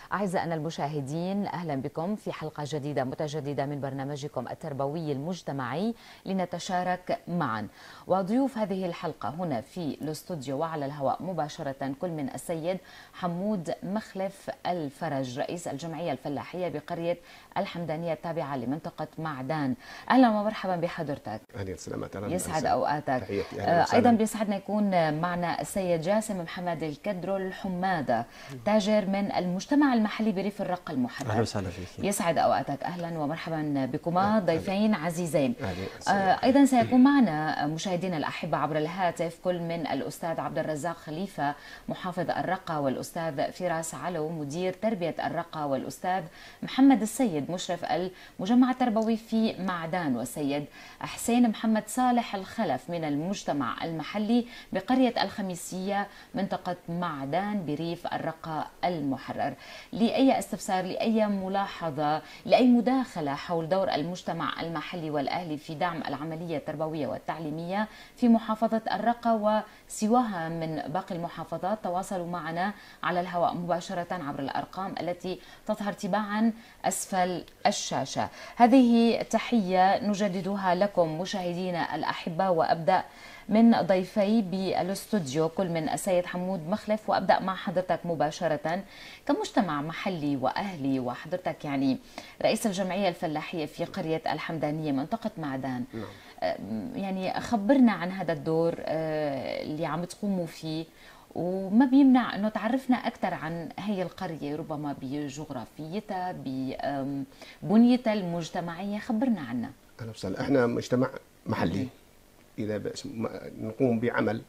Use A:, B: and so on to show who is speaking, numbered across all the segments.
A: أعزائنا المشاهدين، أهلا بكم في حلقة جديدة متجددة من برنامجكم التربوي المجتمعي لنتشارك معا. وضيوف هذه الحلقة هنا في الاستوديو وعلى الهواء مباشرة كل من السيد حمود مخلف الفرج، رئيس الجمعية الفلاحية بقرية الحمدانية التابعة لمنطقة معدان. أهلا ومرحبا بحضرتك.
B: أهلا سلامات.
A: يسعد أوقاتك.
B: تحياتي.
A: أيضا بيسعدنا يكون معنا السيد جاسم محمد الكدرو الحمادة، تاجر من المجتمع المحلي بريف الرقة المحرر.
C: أهلا وسهلا فيك.
A: يسعد أوقاتك. أهلا ومرحبا بكما ضيفين عزيزين.
B: أهلا.
A: أيضا سيكون معنا مشاهدينا الأحبة عبر الهاتف كل من الأستاذ عبد الرزاق خليفة محافظ الرقة، والأستاذ فراس علو مدير تربية الرقة، والأستاذ محمد السيد مشرف المجمع التربوي في معدان، والسيد حسين محمد صالح الخلف من المجتمع المحلي بقرية الخميسية منطقة معدان بريف الرقة المحرر. لأي استفسار، لأي ملاحظة، لأي مداخلة حول دور المجتمع المحلي والأهلي في دعم العملية التربوية والتعليمية في محافظة الرقة وسواها من باقي المحافظات، تواصلوا معنا على الهواء مباشرة عبر الأرقام التي تظهر تباعا أسفل الشاشة. هذه تحية نجددها لكم مشاهدينا الأحبة، وأبدأ من ضيفي بالاستوديو كل من السيد حمود مخلف، وأبدأ مع حضرتك مباشرة كمجتمع محلي وأهلي، وحضرتك يعني رئيس الجمعية الفلاحية في قرية الحمدانية منطقة معدان. يعني خبرنا عن هذا الدور اللي عم تقوموا فيه، وما بيمنع أنه تعرفنا أكثر عن هي القرية، ربما بجغرافيتها ببنيتها المجتمعية. خبرنا عنها.
B: أهلا وسهلا. احنا مجتمع محلي إذا نقوم بعمل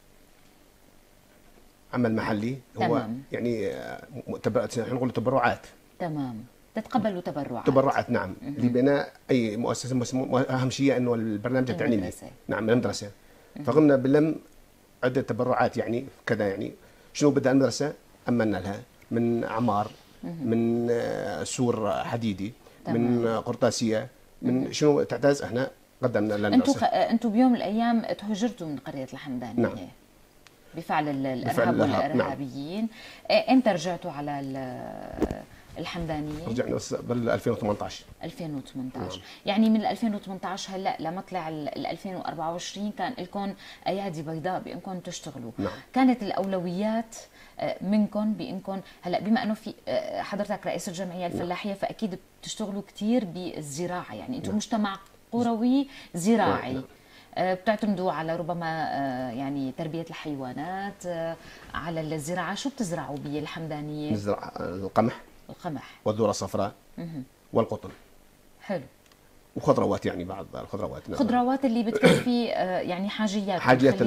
B: محلي. هو
A: تمام.
B: يعني نقول تبرعات.
A: تمام. تتقبلوا تبرعات.
B: تبرعات، نعم، لبناء أي مؤسسة. أهم شيء أنه البرنامج التعليمي. نعم، المدرسة. فقمنا بلم عدة تبرعات، يعني كذا، يعني شنو بدأ المدرسة أمنا لها من أعمار، من سور حديدي، من قرطاسية، من شنو تعتاز احنا قدمنا للمدرسة.
A: انتم بيوم من الأيام تهجرتوا من قرية الحمدانية.
B: نعم.
A: بفعل الإرهاب والإرهابيين. نعم. امتى رجعتوا على الحمدانية؟
B: رجعنا بال 2018.
A: 2018.
B: نعم.
A: يعني من 2018 هلا لمطلع 2024 كان لكم ايادي بيضاء بانكم تشتغلوا.
B: نعم.
A: كانت الاولويات منكم بانكم هلا، بما انه في حضرتك رئيس الجمعيه الفلاحيه، فاكيد بتشتغلوا كثير بالزراعه، يعني انتم مجتمع قروي زراعي.
B: نعم.
A: بتعتمدوا على ربما يعني تربيه الحيوانات، على الزراعه. شو بتزرعوا بالحمدانيه؟
B: نزرع القمح والذرة الصفراء والقطن.
A: حلو.
B: وخضروات، يعني بعض الخضروات.
A: خضروات اللي بتكفي يعني حاجيات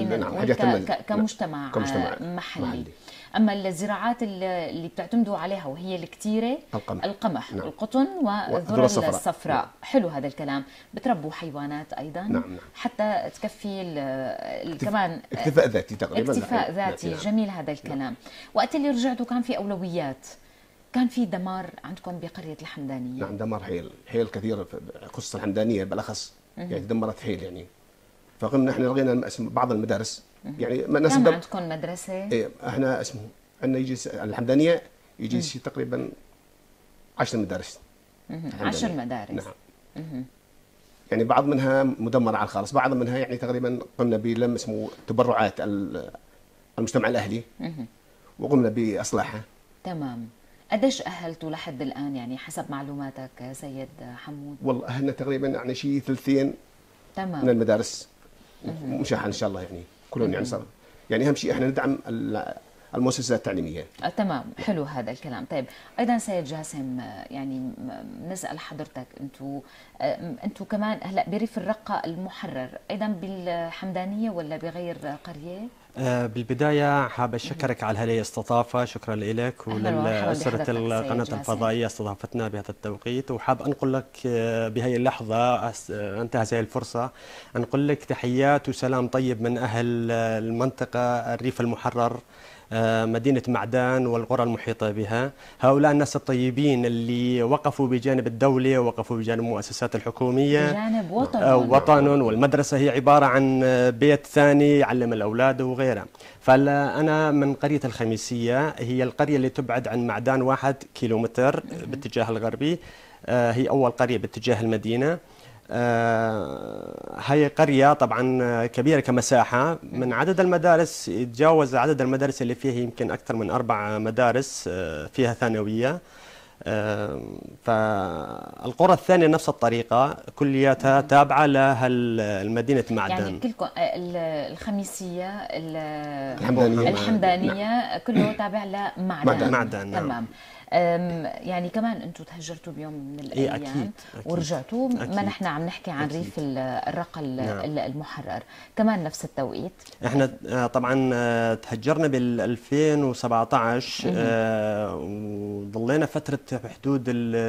A: كمجتمع محلي. أما الزراعات اللي بتعتمدوا عليها وهي الكثيرة، القمح
B: نعم.
A: والقطن والذرة الصفراء. نعم. حلو هذا الكلام. بتربوا حيوانات أيضا.
B: نعم.
A: حتى تكفي كمان
B: اكتفاء ذاتي تقريبا.
A: اكتفاء ذاتي. نعم. جميل هذا الكلام. نعم. وقت اللي رجعتوا كان في أولويات، كان في دمار عندكم بقرية الحمدانية.
B: نعم، دمار حيل كثير، خصوصا الحمدانية بالأخص. يعني دمرت حيل يعني. فقمنا احنا لغينا بعض المدارس. يعني
A: كم عندكم مدرسة؟
B: ايه، احنا اسمه عندنا يجي الحمدانية يجي تقريبا 10 مدارس.
A: 10 مدارس.
B: نعم. يعني بعض منها مدمرة على الخالص، بعض منها يعني تقريبا قمنا بلم اسمه تبرعات المجتمع الأهلي، وقمنا بإصلاحها.
A: تمام. قديش أهلتوا لحد الآن، يعني حسب معلوماتك سيد حمود؟
B: والله أهلنا تقريبا يعني شيء 2/3
A: تمام.
B: من المدارس مشاحة إن شاء الله، يعني كلهم يعني صار. يعني أهم شيء إحنا ندعم المؤسسات التعليمية.
A: تمام. حلو هذا الكلام. طيب أيضا سيد جاسم، يعني نسأل حضرتك، أنتوا كمان هلا بريف الرقة المحرر، أيضا بالحمدانية ولا بغير قرية؟
C: بالبداية حاب أشكرك على هذه الاستضافة، شكرا لك ولأسرة القناة الفضائية استضافتنا بهذا التوقيت. وحاب أنقل لك بهذه اللحظة، أنتهز هذه الفرصة أنقل لك تحيات وسلام طيب من أهل المنطقة الريف المحرر، مدينة معدان والقرى المحيطة بها. هؤلاء الناس الطيبين اللي وقفوا بجانب الدولة ووقفوا بجانب المؤسسات الحكومية،
A: بجانب
C: وطن. والمدرسة هي عبارة عن بيت ثاني يعلم الأولاد وغيره. وغيرها. فأنا من قرية الخميسية، هي القرية اللي تبعد عن معدان 1 كيلومتر باتجاه الغربي. هي أول قرية باتجاه المدينة. هي قرية طبعا كبيرة كمساحة. من عدد المدارس يتجاوز عدد المدارس اللي فيها يمكن أكثر من 4 مدارس فيها ثانوية. فالقرى الثانية نفس الطريقة، كلياتها تابعة لها المدينة معدن.
A: يعني كلكم الخميسية
B: الحمدانية
A: كله تابع
C: لمعدن.
A: تمام. يعني كمان انتم تهجرتوا بيوم من الايام.
C: أكيد.
A: ورجعتوا. ما نحن عم نحكي عن
C: أكيد.
A: ريف الرقة المحرر كمان نفس التوقيت.
C: احنا طبعا تهجرنا بال 2017 وظلينا فترة بحدود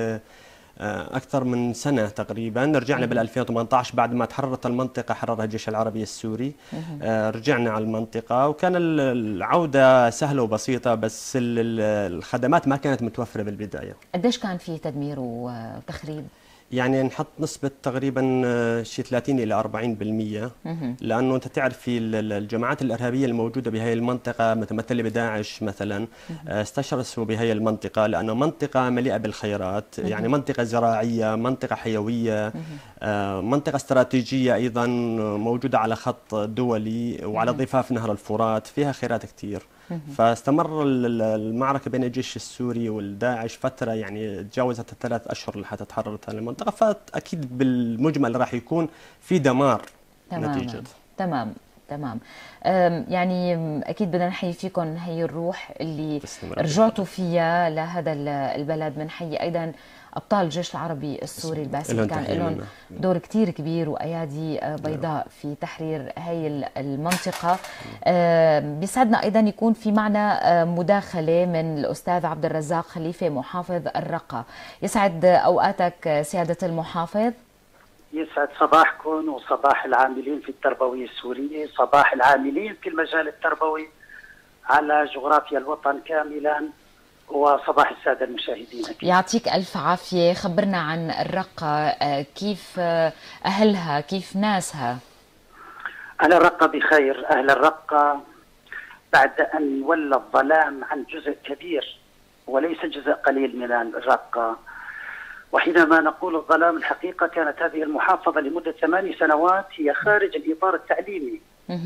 C: أكثر من سنة تقريبا. رجعنا بال 2018 بعد ما تحررت المنطقة، حررها الجيش العربي السوري. رجعنا على المنطقة، وكان العودة سهلة وبسيطة، بس الخدمات ما كانت متوفرة بالبداية.
A: قديش كان في تدمير وتخريب؟
C: يعني نحط نسبة تقريبا شيء 30 إلى 40%، لأنه أنت تعرف في الجماعات الإرهابية الموجودة بهذه المنطقة متمثلة بداعش مثلا استشرسوا بهذه المنطقة، لأنه منطقة مليئة بالخيرات. يعني منطقة زراعية، منطقة حيوية، منطقة استراتيجية أيضا موجودة على خط دولي وعلى ضفاف نهر الفرات، فيها خيرات كثير. فاستمر المعركة بين الجيش السوري والداعش فترة يعني تجاوزت 3 أشهر لحتى تحررت هذه المنطقة. فأكيد بالمجمل راح يكون في دمار نتيجة.
A: تمام. يعني أكيد بدنا نحيي فيكم هي الروح اللي رجعتوا فيها لهذا البلد. بنحيي أيضا أبطال الجيش العربي السوري الباسل، كان لهم دور كتير كبير وأيادي بيضاء في تحرير هاي المنطقة. بيسعدنا أيضا يكون في معنا مداخلة من الأستاذ عبد الرزاق خليفة محافظ الرقة. يسعد أوقاتك سيادة المحافظ.
D: يسعد صباحكم وصباح العاملين في التربوية السورية، صباح العاملين في المجال التربوي على جغرافيا الوطن كاملا، وصباح السادة المشاهدين. أكيد.
A: يعطيك ألف عافية. خبرنا عن الرقة، كيف أهلها، كيف ناسها؟
D: أهل الرقة بخير. أهل الرقة بعد أن ولى الظلام عن جزء كبير وليس جزء قليل من الرقة، وحينما نقول الظلام الحقيقة كانت هذه المحافظة لمدة 8 سنوات هي خارج الإطار التعليمي.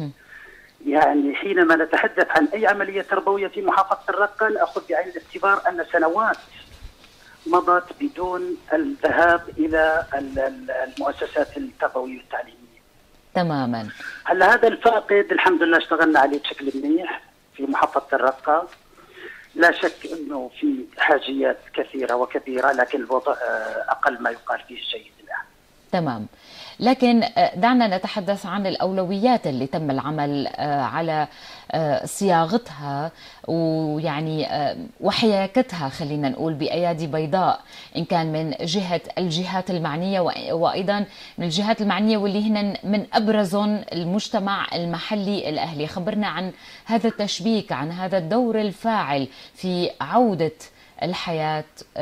D: يعني حينما نتحدث عن أي عملية تربوية في محافظة الرقة نأخذ بعين الاعتبار أن سنوات مضت بدون الذهاب إلى المؤسسات التربوية والتعليمية.
A: تماما.
D: هلا هذا الفاقد الحمد لله اشتغلنا عليه بشكل منيح في محافظة الرقة. لا شك أنه في حاجيات كثيرة وكبيرة، لكن الوضع أقل ما يقال فيه الجيد الآن.
A: تمام. لكن دعنا نتحدث عن الأولويات اللي تم العمل على صياغتها ويعني وحياكتها، خلينا نقول بأيادي بيضاء، إن كان من جهة الجهات المعنية وأيضا من الجهات المعنية واللي هن من أبرزهم المجتمع المحلي الأهلي. خبرنا عن هذا التشبيك، عن هذا الدور الفاعل في عودة الحياة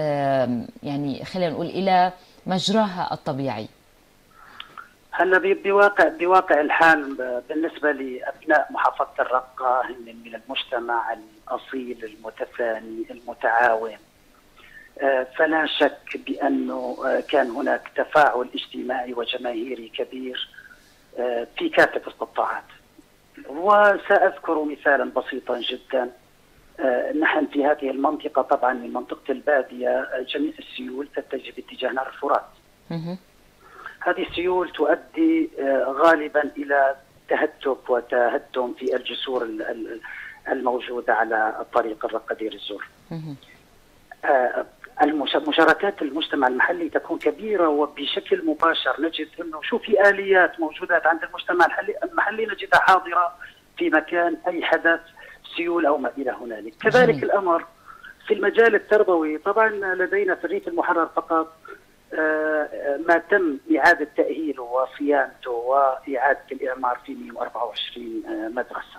A: يعني خلينا نقول إلى مجراها الطبيعي.
D: هلا بواقع الحال بالنسبه لابناء محافظه الرقه هن من المجتمع الاصيل المتفاني المتعاون. فلا شك بانه كان هناك تفاعل اجتماعي وجماهيري كبير في كافه القطاعات. وساذكر مثالا بسيطا جدا. نحن في هذه المنطقه طبعا من منطقه الباديه جميع السيول تتجه باتجاه نهر الفرات. هذه السيول تؤدي غالبا إلى تهتك وتهدم في الجسور الموجودة على الطريق الرقة دير الزور. مشاركات المجتمع المحلي تكون كبيرة، وبشكل مباشر نجد أنه شو في آليات موجودات عند المجتمع المحلي نجدها حاضرة في مكان أي حدث سيول أو ما إلى هنالك. كذلك الأمر في المجال التربوي. طبعا لدينا في الريف المحرر فقط ما تم إعادة تأهيله وصيانته وإعادة الإعمار في 124 مدرسة.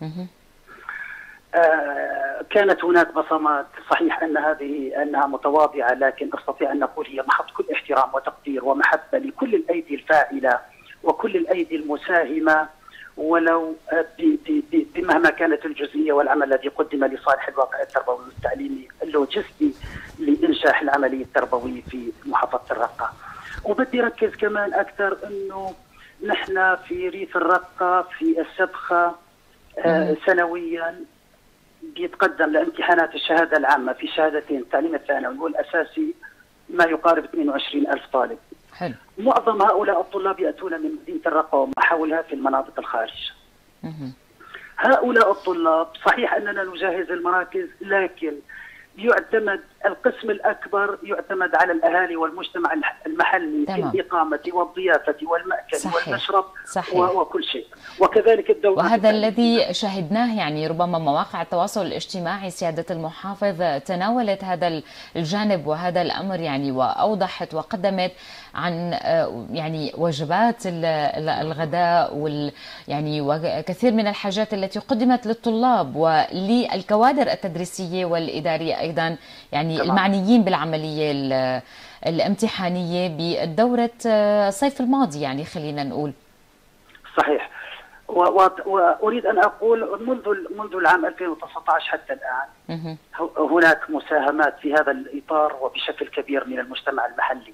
D: كانت هناك بصمات، صحيح أنها متواضعة، لكن أستطيع أن نقول هي محط كل احترام وتقدير ومحبة لكل الأيدي الفاعلة وكل الأيدي المساهمة ولو بمهما كانت الجزئية والعمل الذي قدم لصالح الواقع التربوي والتعليمي اللوجستي لإنشاء العملية التربوية في محافظة الرقة. وبدي ركز كمان أكثر أنه نحن في ريف الرقة في السبخة سنويا بيتقدم لامتحانات الشهادة العامة في شهادتين التعليم الثانوي والأساسي ما يقارب 22,000 طالب.
A: حلو.
D: معظم هؤلاء الطلاب يأتون من مدينة الرقة ومحاولها في المناطق الخارج. هؤلاء الطلاب صحيح أننا نجهز المراكز، لكن يعتمد القسم الأكبر يعتمد على الأهالي والمجتمع المحلي في الإقامة والضيافة والمأكل والمشرب وكل شيء، وكذلك الدولة.
A: وهذا الذي شهدناه، يعني ربما مواقع التواصل الاجتماعي سيادة المحافظ تناولت هذا الجانب وهذا الأمر، يعني وأوضحت وقدمت عن يعني وجبات الغداء يعني وكثير من الحاجات التي قدمت للطلاب وللكوادر التدريسية والإدارية أيضا، يعني المعنيين بالعملية الامتحانية بالدورة الصيف الماضي، يعني خلينا نقول.
D: صحيح. وأريد أن أقول منذ العام 2019 حتى الآن هناك مساهمات في هذا الإطار وبشكل كبير من المجتمع المحلي.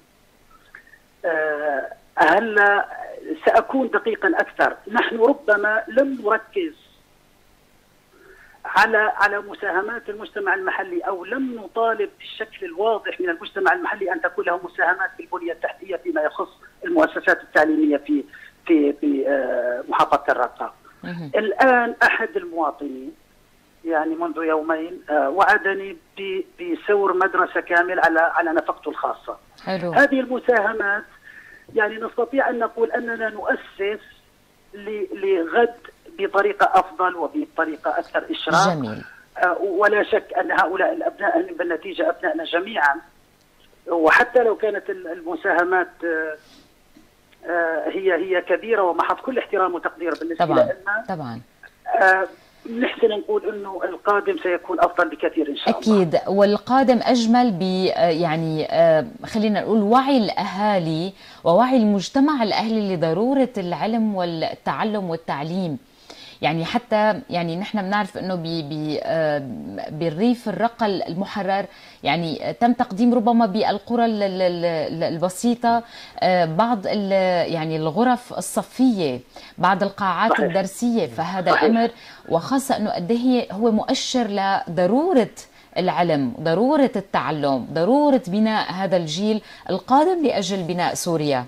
D: هلا سأكون دقيقا أكثر، نحن ربما لم نركز على مساهمات المجتمع المحلي، أو لم نطالب بالشكل الواضح من المجتمع المحلي أن تكون له مساهمات في البنية التحتية فيما يخص المؤسسات التعليمية في محافظة الرقة. الآن أحد المواطنين يعني منذ يومين وعدني بسور مدرسة كامل على نفقته الخاصة.
A: حلو.
D: هذه المساهمات يعني نستطيع أن نقول أننا نؤسس لغد بطريقة أفضل وبطريقة أكثر إشراف.
A: جميل.
D: ولا شك أن هؤلاء الأبناء بالنتيجة أبنائنا جميعا، وحتى لو كانت المساهمات هي كبيرة ومحط كل احترام وتقدير بالنسبة لنا.
A: طبعا.
D: نحسن نقول انه القادم سيكون افضل بكثير ان شاء
A: الله. اكيد، والقادم اجمل يعني خلينا نقول وعي الاهالي ووعي المجتمع الاهلي لضروره العلم والتعلم والتعليم. يعني حتى يعني نحن بنعرف انه بالريف الرقة المحرر يعني تم تقديم ربما بالقرى البسيطة بعض يعني الغرف الصفية، بعض القاعات. صحيح. الدرسية. فهذا صحيح. الأمر وخاصة انه قد هو مؤشر لضرورة العلم، ضرورة التعلم، ضرورة بناء هذا الجيل القادم لأجل بناء سوريا.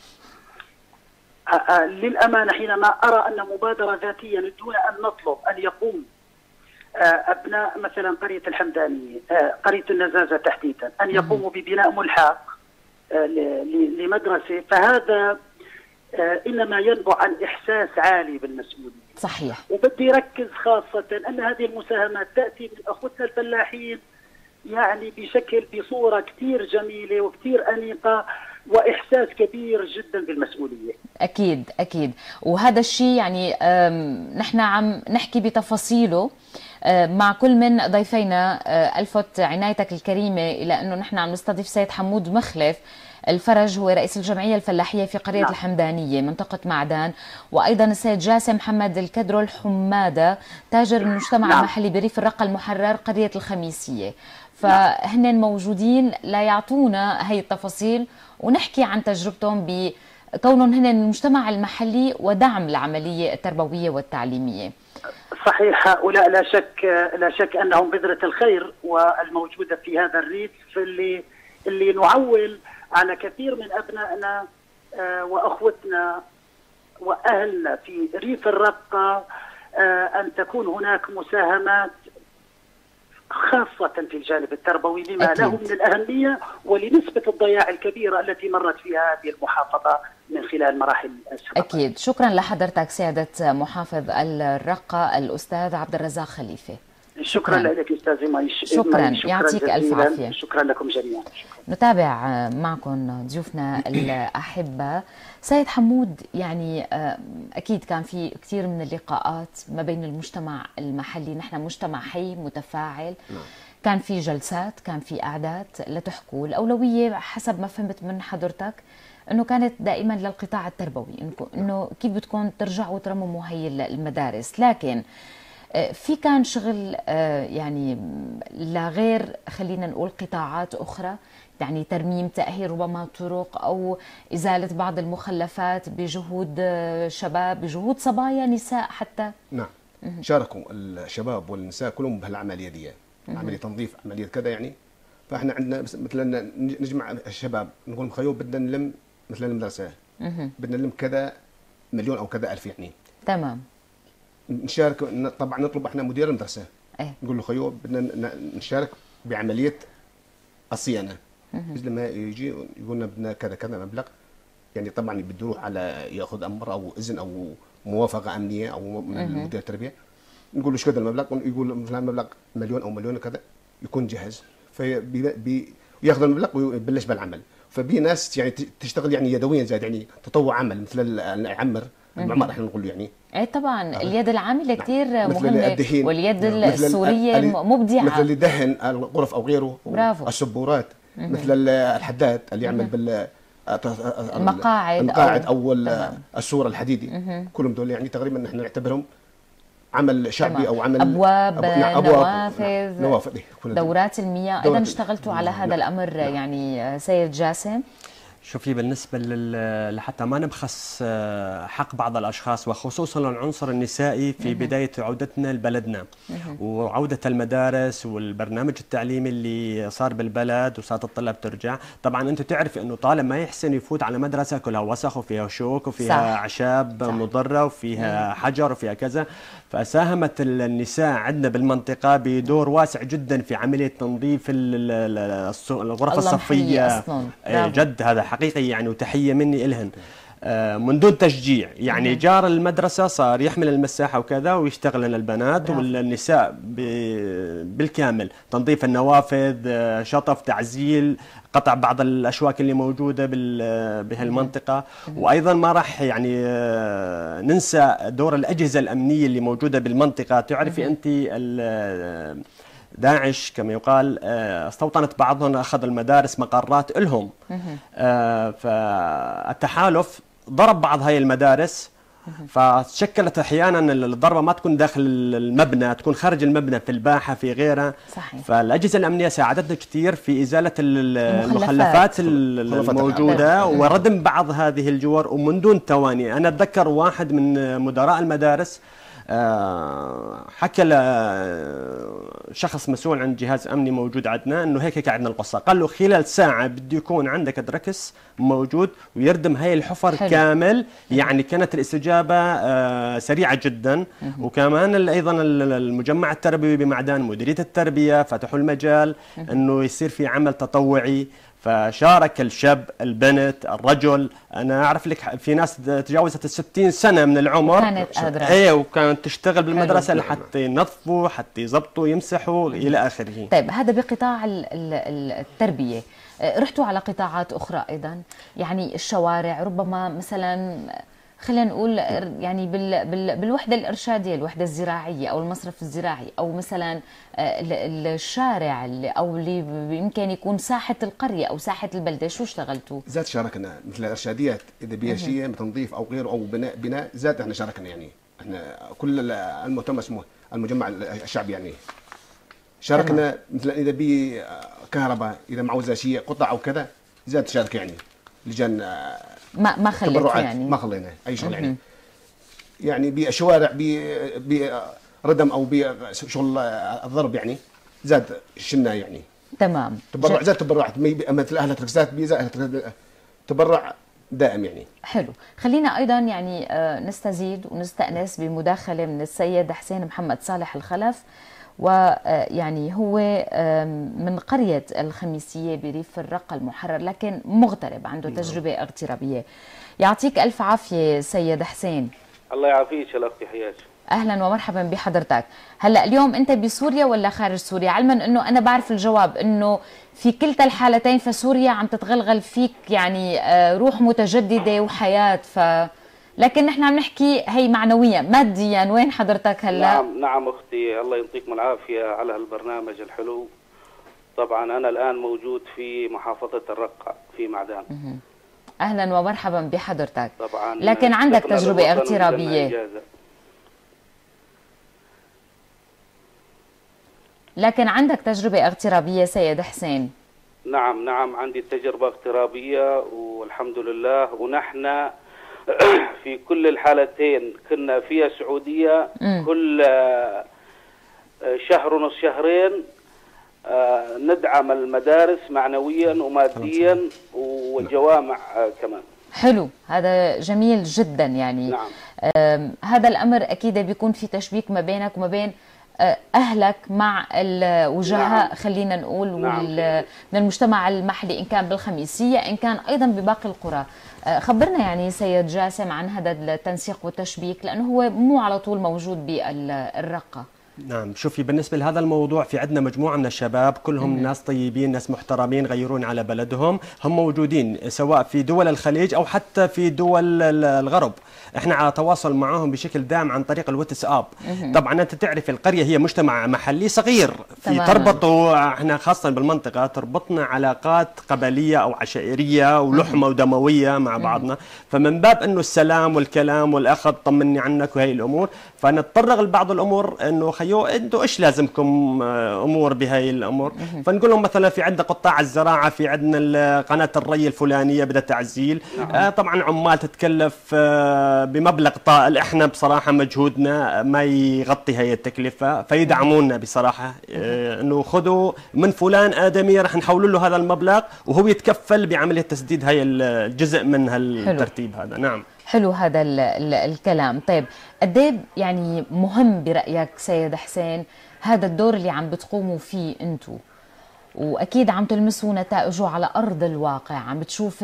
D: للأمانة حينما أرى أن مبادرة ذاتية دون أن نطلب أن يقوم أبناء مثلا قرية الحمدانية، قرية النزازة تحديدا، أن يقوموا ببناء ملحق لمدرسة، فهذا إنما ينبع عن إحساس عالي بالمسؤولية.
A: صحيح.
D: وبدي ركز خاصة أن هذه المساهمات تأتي من أخوتنا الفلاحين يعني بصورة كثير جميلة وكثير أنيقة وإحساس كبير جدا بالمسؤولية.
A: أكيد أكيد، وهذا الشيء يعني نحن عم نحكي بتفاصيله مع كل من ضيفينا. ألفت عنايتك الكريمة إلى أنه نحن عم نستضيف سيد حمود مخلف الفرج، هو رئيس الجمعية الفلاحية في قرية الحمدانية منطقة معدان، وأيضا السيد جاسم محمد الكدرو الحمادة تاجر المجتمع المحلي بريف الرقة المحرر قرية الخميسية. فهن موجودين ليعطونا هي التفاصيل ونحكي عن تجربتهم بكونهم هن المجتمع المحلي ودعم العملية التربوية والتعليمية.
D: صحيح، هؤلاء لا شك أنهم بذرة الخير والموجودة في هذا الريف اللي نعول على كثير من أبنائنا وأخوتنا وأهلنا في ريف الرقة أن تكون هناك مساهمات خاصة في الجانب التربوي لما له من الأهمية ولنسبة الضياع الكبيرة التي مرت فيها هذه المحافظة من خلال مراحل السابقة.
A: أكيد. شكرا لحضرتك سيادة محافظ الرقة الأستاذ عبد الرزاق خليفة.
D: شكرا لك أستاذ ماي.
A: شكرا، يعطيك ألف عافية.
D: شكرا لكم جميعا.
A: نتابع معكم ضيوفنا الأحبة. سيد حمود، يعني أكيد كان في كثير من اللقاءات ما بين المجتمع المحلي، نحن مجتمع حي متفاعل. كان في جلسات، كان في قعدات لتحكوا الأولوية حسب ما فهمت من حضرتك انه كانت دائما للقطاع التربوي، انه كيف بدكم ترجعوا ترمموا هي المدارس، لكن في كان شغل يعني لغير خلينا نقول قطاعات اخرى، يعني ترميم تأهيل ربما طرق أو إزالة بعض المخلفات بجهود شباب، بجهود صبايا نساء حتى.
B: نعم، شاركوا الشباب والنساء كلهم بهالعملية دي، عملية تنظيف، عملية كذا يعني. فاحنا عندنا مثلا نجمع الشباب نقول خيو بدنا نلم مثلا المدرسة، بدنا نلم كذا مليون أو كذا ألف يعني.
A: تمام.
B: نشارك طبعا، نطلب احنا مدير المدرسة، نقول له خيو بدنا نشارك بعملية الصيانة. لما يجي يقول لنا بدنا كذا كذا مبلغ، يعني طبعا بده يروح على ياخذ امر او اذن او موافقه امنيه او من مدير التربيه، نقول له ايش كذا المبلغ، يقول فلان مبلغ مليون او مليون كذا، يكون جاهز فياخذ المبلغ ويبلش بالعمل. فبي ناس يعني تشتغل يعني يدويا زاد، يعني تطوع عمل مثل يعمر المعمار احنا نقول يعني.
A: اي طبعا اليد العامله كثير مهمه، واليد السوريه مبدعه،
B: مثل اللي دهن الغرف او غيره.
A: برافو.
B: السبورات، مثل الحداد اللي يعمل
A: المقاعد
B: او السور الحديدي. كلهم دول يعني تقريبا نحن نعتبرهم عمل شعبي او عمل
A: ابواب، نوافذ، دورات المياه. ايضا اشتغلتوا على هذا الامر يعني سيد جاسم؟
C: شوفي، بالنسبة لحتى ما نبخس حق بعض الأشخاص وخصوصا العنصر النسائي في بداية عودتنا لبلدنا وعودة المدارس والبرنامج التعليمي اللي صار بالبلد وصارت الطلاب ترجع. طبعا أنت تعرفي أنه طالب ما يحسن يفوت على مدرسة كلها وسخ وفيها شوك وفيها أعشاب مضرة وفيها حجر وفيها كذا. فساهمت النساء عندنا بالمنطقة بدور واسع جدا في عملية تنظيف الغرف الصفية. جد هذا حقيقي يعني، وتحية مني إلهن. من دون تشجيع يعني، جار المدرسة صار يحمل المساحة وكذا ويشتغل لنا البنات والنساء بالكامل، تنظيف النوافذ، شطف، تعزيل، قطع بعض الأشواك اللي موجودة بهالمنطقة. وأيضا ما راح يعني ننسى دور الأجهزة الأمنية اللي موجودة بالمنطقة. تعرفي أنت داعش كما يقال استوطنت بعضهم، أخذ المدارس مقرات لهم. فالتحالف ضرب بعض هاي المدارس، فتشكلت احيانا الضربه ما تكون داخل المبنى، تكون خارج المبنى في الباحه في غيرها.
A: صحيح.
C: فالاجهزه الامنيه ساعدتنا كثير في ازاله المخلفات الموجوده وردم بعض هذه الجوار ومن دون تواني. انا اتذكر واحد من مدراء المدارس حكى لشخص مسؤول عن جهاز امني موجود عندنا انه هيك عندنا القصه، قال له خلال ساعه بده يكون عندك دركس موجود ويردم هي الحفر كامل. يعني كانت الاستجابه سريعه جدا. وكمان ايضا المجمع التربوي بمعدان، مديريه التربيه فتحوا المجال انه يصير في عمل تطوعي. فشارك الشاب، البنت، الرجل. انا اعرف لك في ناس تجاوزت 60 سنه من العمر
A: كانت قادره،
C: ايه، وكانت تشتغل بالمدرسه لحتى ينظفوا، حتى يظبطوا، يمسحوا الى اخره.
A: طيب هذا بقطاع التربيه. رحتوا على قطاعات اخرى ايضا، يعني الشوارع ربما مثلا خلينا نقول يعني بالوحده الارشاديه، الوحده الزراعيه او المصرف الزراعي، او مثلا الشارع او اللي يمكن يكون ساحه القريه او ساحه البلده، شو اشتغلتوا؟
B: زاد شاركنا مثل الارشاديات اذا بيها شيء تنظيف او غيره او بناء زاد احنا شاركنا يعني. احنا كل المؤتمر اسمه المجمع الشعبي يعني شاركنا. مثلا اذا بي كهرباء، اذا معوزه شيء قطع او كذا زاد تشارك يعني. لجان
A: ما خليت يعني،
B: ما خلينا اي شغل يعني. يعني بالشوارع بردم او بشغل الضرب يعني زاد شلنا يعني.
A: تمام.
B: تبرع زاد تبرعات مثل اهل تركزات بيزاد تبرع دائم يعني.
A: حلو. خلينا ايضا يعني نستزيد ونستأنس بمداخله من السيد حسين محمد صالح الخلف، ويعني هو من قرية الخميسية بريف الرقة المحرر، لكن مغترب، عنده تجربة اغترابية. يعطيك ألف عافية سيد حسين.
E: الله يعافيك يا أختي، حياك.
A: أهلا ومرحبا بحضرتك. هلأ اليوم أنت بسوريا ولا خارج سوريا؟ علما أنه أنا بعرف الجواب أنه في كلتا الحالتين فسوريا عم تتغلغل فيك يعني روح متجددة وحياة، لكن نحن عم نحكي هي معنويا ماديا. وين حضرتك هلا؟
E: نعم اختي، الله يعطيكم العافيه على هالبرنامج الحلو. طبعا انا الان موجود في محافظه الرقه في معدان.
A: اهلا ومرحبا بحضرتك.
E: طبعا
A: لكن عندك تجربه اغترابيه، لكن عندك تجربه اغترابيه سيد حسين؟
E: نعم نعم، عندي تجربه اغترابيه والحمد لله. ونحن في كل الحالتين كنا فيها سعوديه كل شهر ونص شهرين ندعم المدارس معنويا وماديا والجوامع كمان.
A: حلو، هذا جميل جدا يعني.
E: نعم.
A: هذا الأمر أكيد بيكون في تشبيك ما بينك وما بين أهلك مع الوجهاء. نعم. خلينا نقول نعم. من المجتمع المحلي، إن كان بالخميسية إن كان أيضا بباقي القرى. خبرنا يعني سيد جاسم عن هذا التنسيق والتشبيك، لأنه هو مو على طول موجود بالرقة.
C: نعم، شوفي بالنسبة لهذا الموضوع في عندنا مجموعة من الشباب كلهم ناس طيبين، ناس محترمين، غيرون على بلدهم، هم موجودين سواء في دول الخليج أو حتى في دول الغرب. احنا على تواصل معهم بشكل دائم عن طريق الواتساب. طبعا انت تعرف القرية هي مجتمع محلي صغير، في تربطوا احنا خاصة بالمنطقة تربطنا علاقات قبلية او عشائرية ولحمة ودموية مع بعضنا، فمن باب انه السلام والكلام والاخذ طمني عنك وهي الامور، فنتطرق لبعض الامور انه خيو انتوا ايش لازمكم امور بهاي الامور، فنقول لهم مثلا في عندنا قطاع الزراعة، في عندنا قناة الري الفلانية بدها تعزيل. طبعا عمال تتكلف بمبلغ طائل، احنا بصراحه مجهودنا ما يغطي هي التكلفه، فيدعمونا بصراحه انه خذوا من فلان ادمي رح نحول له هذا المبلغ وهو يتكفل بعمليه تسديد هي الجزء من هالترتيب هذا. نعم،
A: حلو هذا الكلام. طيب قد ايه يعني مهم برايك سيد حسين هذا الدور اللي عم بتقوموا فيه انتم، واكيد عم تلمسوا نتائجه على ارض الواقع، عم بتشوف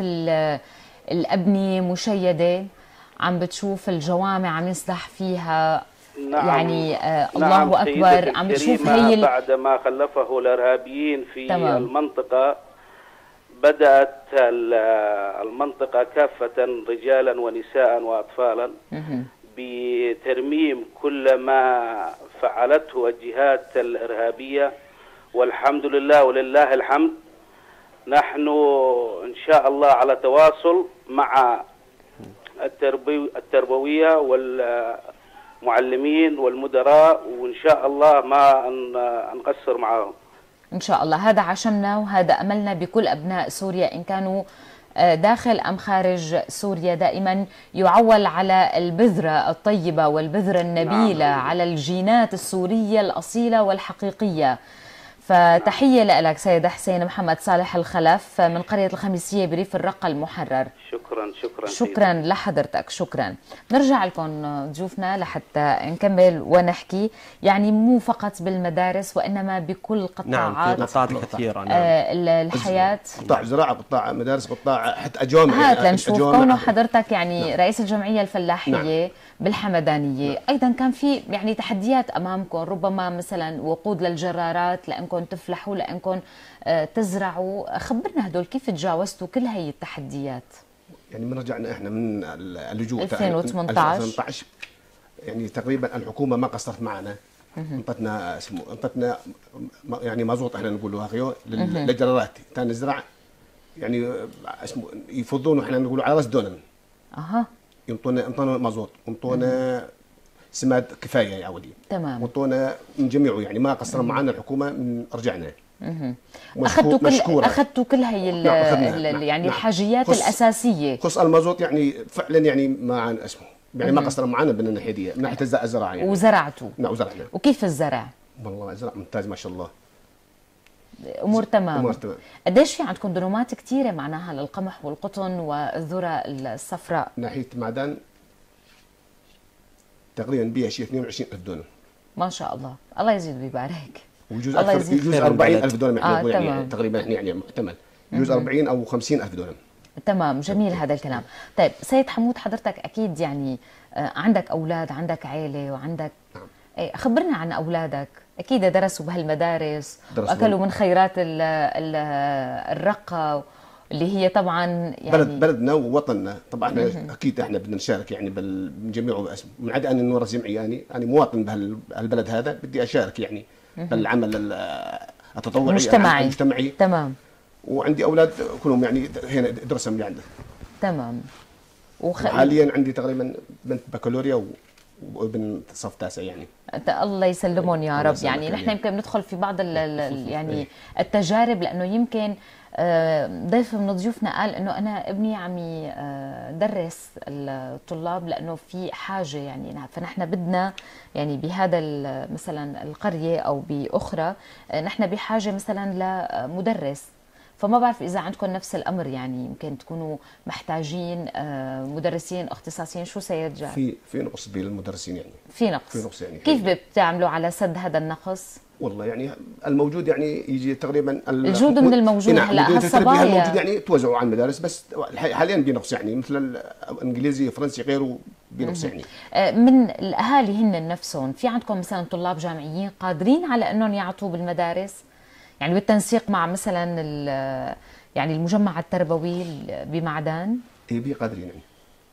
A: الابنيه مشيده، عم بتشوف الجوامع عم يسدح فيها. نعم. يعني الله
E: نعم
A: أكبر، عم بتشوف هي
E: بعد ما خلفه الإرهابيين في تمام. المنطقة بدأت المنطقة كافة رجالا ونساء وأطفالا بترميم كل ما فعلته الجهات الإرهابية، والحمد لله ولله الحمد نحن إن شاء الله على تواصل مع التربوية والمعلمين والمدراء، وإن شاء الله ما نقصر معهم
A: إن شاء الله. هذا عشمنا وهذا أملنا بكل أبناء سوريا إن كانوا داخل أم خارج سوريا، دائما يعول على البذرة الطيبة والبذرة النبيلة. نعم. على الجينات السورية الأصيلة والحقيقية. فتحية لك سيد حسين محمد صالح الخلف من قرية الخميسية بريف الرقة المحرر. شكرا لحضرتك. شكرا. نرجع لكم ضيوفنا لحتى نكمل ونحكي، يعني مو فقط بالمدارس وإنما بكل قطاعات.
C: نعم، في قطاعات كثيرة.
A: الحياة،
B: قطاع زراعة، قطاع مدارس، قطاع حتى أجوامع.
A: هات لنشوف كونه حضرتك يعني نعم. رئيس الجمعية الفلاحية. نعم. بالحمدانية. نعم. أيضا كان في يعني تحديات أمامكم، ربما مثلا وقود للجرارات لأنكم تفلحوا، لأنكم تزرعوا. خبرنا هدول كيف تجاوزتوا كل هي التحديات؟
B: يعني من رجعنا احنا من اللجوء
A: 2018
B: يعني تقريبا الحكومة ما قصرت معنا، انطتنا يعني مازوط احنا نقولوا هاخيو للجرارات تاع نزرع، يعني اسمه يفضون احنا نقولوا على راس دونم. ينطونا مازوت، ينطونا سماد كفايه يا عودي.
A: تمام.
B: ينطونا من جميعه، يعني ما قصروا معنا الحكومه من رجعنا.
A: اخذتوا كل هي نعم. يعني الحاجيات الاساسيه.
B: خص المازوت يعني فعلا يعني ما اسمه يعني ما قصروا معنا من الناحيه دي، من ناحيه الزراعه يعني.
A: وزرعتوا؟
B: نعم وزرعنا.
A: وكيف الزرع؟
B: والله زرع ممتاز ما شاء الله.
A: امور تمام. قديش في عندكم درومات كثيره معناها للقمح والقطن والذره الصفراء؟
B: ناحيه معدن تقريبا بيها شيء 22,000 دونم.
A: ما شاء الله، الله يزيد ويبارك.
B: ويجوز اكثر، يجوز 40,000 دونم يعني تقريبا يعني محتمل يجوز 40 او 50,000 دونم.
A: تمام، جميل هذا الكلام. طيب سيد حمود، حضرتك اكيد يعني عندك اولاد، عندك عائله وعندك نعم. خبرنا عن اولادك. اكيد درسوا بهالمدارس واكلوا من خيرات الرقه اللي هي طبعا يعني
B: بلدنا ووطننا. طبعا اكيد احنا بدنا نشارك يعني بالجميع، من عدا ان نورث جمعي يعني انا مواطن بهالبلد هذا، بدي اشارك يعني بالعمل التطوعي
A: المجتمعي.
B: تمام.
A: وعندي
B: اولاد كلهم يعني هنا درسهم يعني
A: تمام.
B: حاليا عندي تقريبا بنت بكالوريا وابن صف تاسع يعني.
A: الله يسلمهم يا رب. يعني نحن يمكن ندخل في بعض يعني التجارب، لانه يمكن ضيف من ضيوفنا قال انه انا ابني عم يدرس الطلاب لانه في حاجه، يعني فنحن بدنا يعني بهذا مثلا القريه او باخرى نحن بحاجه مثلا لمدرس. فما بعرف اذا عندكم نفس الامر، يعني يمكن تكونوا محتاجين مدرسين اختصاصيين. شو سيد جاب؟
B: في نقص بالمدرسين يعني.
A: في نقص يعني. كيف بتعملوا على سد هذا النقص؟
B: والله يعني الموجود يعني يجي تقريبا
A: الجود من الموجود. هلا
B: هالصبايا الموجود يعني توزعوا على المدارس، بس حاليا بنقص يعني مثل الانجليزي فرنسي غيره بنقص يعني.
A: من الاهالي هن نفسهم في عندكم مثلا طلاب جامعيين قادرين على انهم يعطوا بالمدارس؟ يعني بالتنسيق مع مثلا يعني المجمع التربوي بمعدان؟
B: ايه قادرين يعني.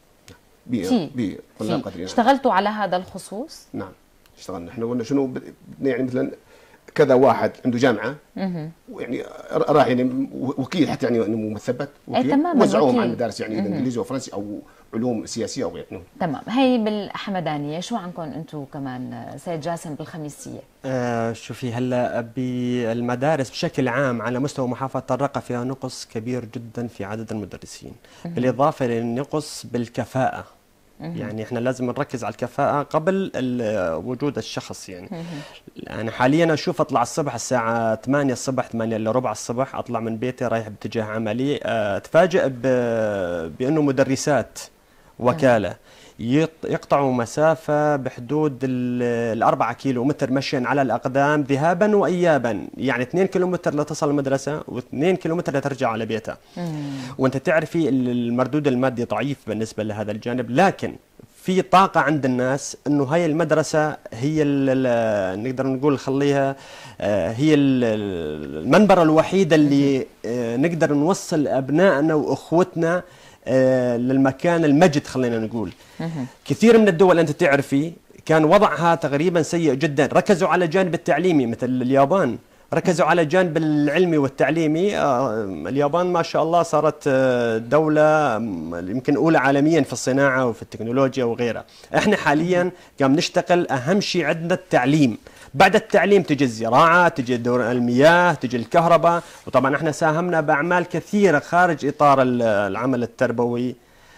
A: طلاب قادرين. اشتغلتوا على هذا الخصوص؟
B: نعم اشتغلنا. احنا قلنا شنو يعني مثلا كذا واحد عنده جامعه ويعني راح يعني وكيل حتى يعني انه مثبت وكيل وزعوهم على المدارس يعني انجليزي وفرنسي او علوم سياسيه او غيره.
A: تمام. هي بالحمدانيه. شو عندكم انتم كمان سيد جاسم بالخميسيه؟
C: شوفي هلا بالمدارس بشكل عام على مستوى محافظه الرقه فيها نقص كبير جدا في عدد المدرسين، بالاضافه للنقص بالكفاءه. يعني احنا لازم نركز على الكفاءة قبل وجود الشخص يعني. أنا حاليا أشوف أطلع الصبح الساعة 8 الصبح 8 إلا ربع الصبح، أطلع من بيتي رايح باتجاه عملي، أتفاجئ بأنه مدرسات وكالة يقطعوا مسافة بحدود 4 كيلومتر مشيا على الأقدام ذهابا وإيابا، يعني 2 كيلومتر لتصل المدرسة و2 كيلومتر لترجع على بيتها. وانت تعرفي المردود المادي ضعيف بالنسبة لهذا الجانب، لكن في طاقة عند الناس انه هاي المدرسة هي نقدر نقول خليها هي المنبر الوحيد اللي نقدر نوصل أبنائنا وأخوتنا للمكان المجد. خلينا نقول كثير من الدول أنت تعرفي كان وضعها تقريبا سيء جدا، ركزوا على الجانب التعليمي مثل اليابان، ركزوا على الجانب العلمي والتعليمي. اليابان ما شاء الله صارت دولة يمكن أولى عالميا في الصناعة وفي التكنولوجيا وغيرها. احنا حاليا قام نشتغل أهم شيء عندنا التعليم، بعد التعليم تجي الزراعة، تجي دور المياه، تجي الكهرباء، وطبعا احنا ساهمنا بأعمال كثيرة خارج إطار العمل التربوي،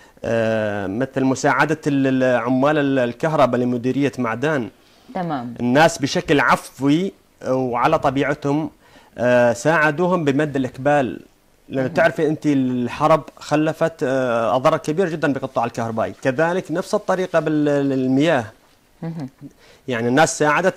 C: مثل مساعدة عمال الكهرباء لمديرية معدان.
A: تمام.
C: الناس بشكل عفوي وعلى طبيعتهم ساعدوهم بمد الإقبال، لأنه تعرفي أنت الحرب خلفت أضرار كبير جدا بقطاع الكهربائي. كذلك نفس الطريقة بالمياه، يعني الناس ساعدت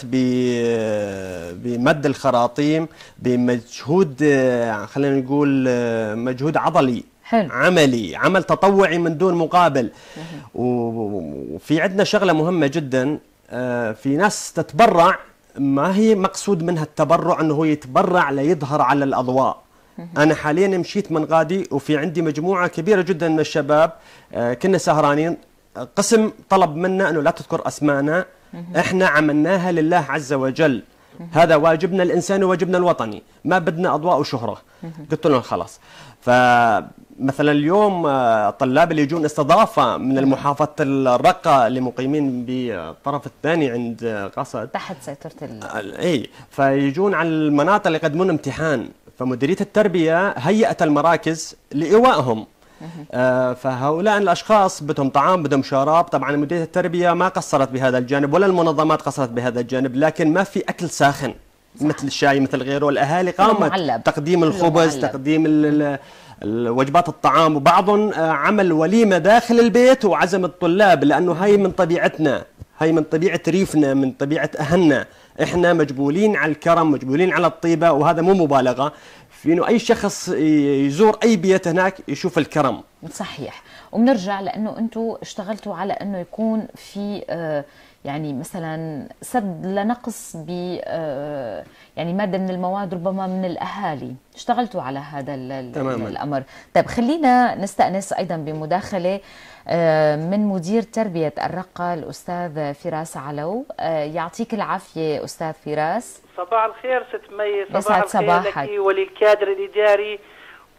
C: بمد الخراطيم بمجهود خلينا نقول مجهود عضلي
A: حلو.
C: عملي، عمل تطوعي من دون مقابل. وفي عندنا شغلة مهمة جدا، في ناس تتبرع، ما هي مقصود منها التبرع انه هو يتبرع ليظهر على الاضواء. انا حاليا مشيت من غادي وفي عندي مجموعة كبيرة جدا من الشباب، كنا سهرانين، قسم طلب منا انه لا تذكر اسماءنا، احنا عملناها لله عز وجل، هذا واجبنا الانساني وواجبنا الوطني، ما بدنا اضواء وشهرة. قلت لهم خلاص. فمثلا اليوم الطلاب اللي يجون استضافة من المحافظة الرقة اللي مقيمين بالطرف الثاني عند قصد
A: تحت سيطرة
C: اي، فيجون على المناطق اللي يقدمون امتحان، فمديرية التربية هيئت المراكز لإيوائهم. فهؤلاء الأشخاص بدهم طعام، بدهم شراب. طبعا مديرية التربية ما قصرت بهذا الجانب ولا المنظمات قصرت بهذا الجانب، لكن ما في أكل ساخن مثل الشاي مثل غيره. الأهالي قامت تقديم الخبز، تقديم وجبات الطعام، وبعضهم عمل وليمة داخل البيت وعزم الطلاب، لأنه هاي من طبيعتنا، هاي من طبيعة ريفنا، من طبيعة أهلنا. إحنا مجبولين على الكرم، مجبولين على الطيبة، وهذا مو مبالغة في إنه أي شخص يزور أي بيت هناك يشوف الكرم.
A: صحيح. وبنرجع لأنه أنتم اشتغلتوا على أنه يكون في يعني مثلا سد لنقص ب يعني مادة من المواد ربما من الأهالي، اشتغلتوا على هذا الأمر. طيب خلينا نستأنس أيضا بمداخلة من مدير تربية الرقة الأستاذ فراس علو. يعطيك العافية أستاذ فراس.
F: صباح الخير ست مي.
A: صباح الخير لك
F: وللكادر الإداري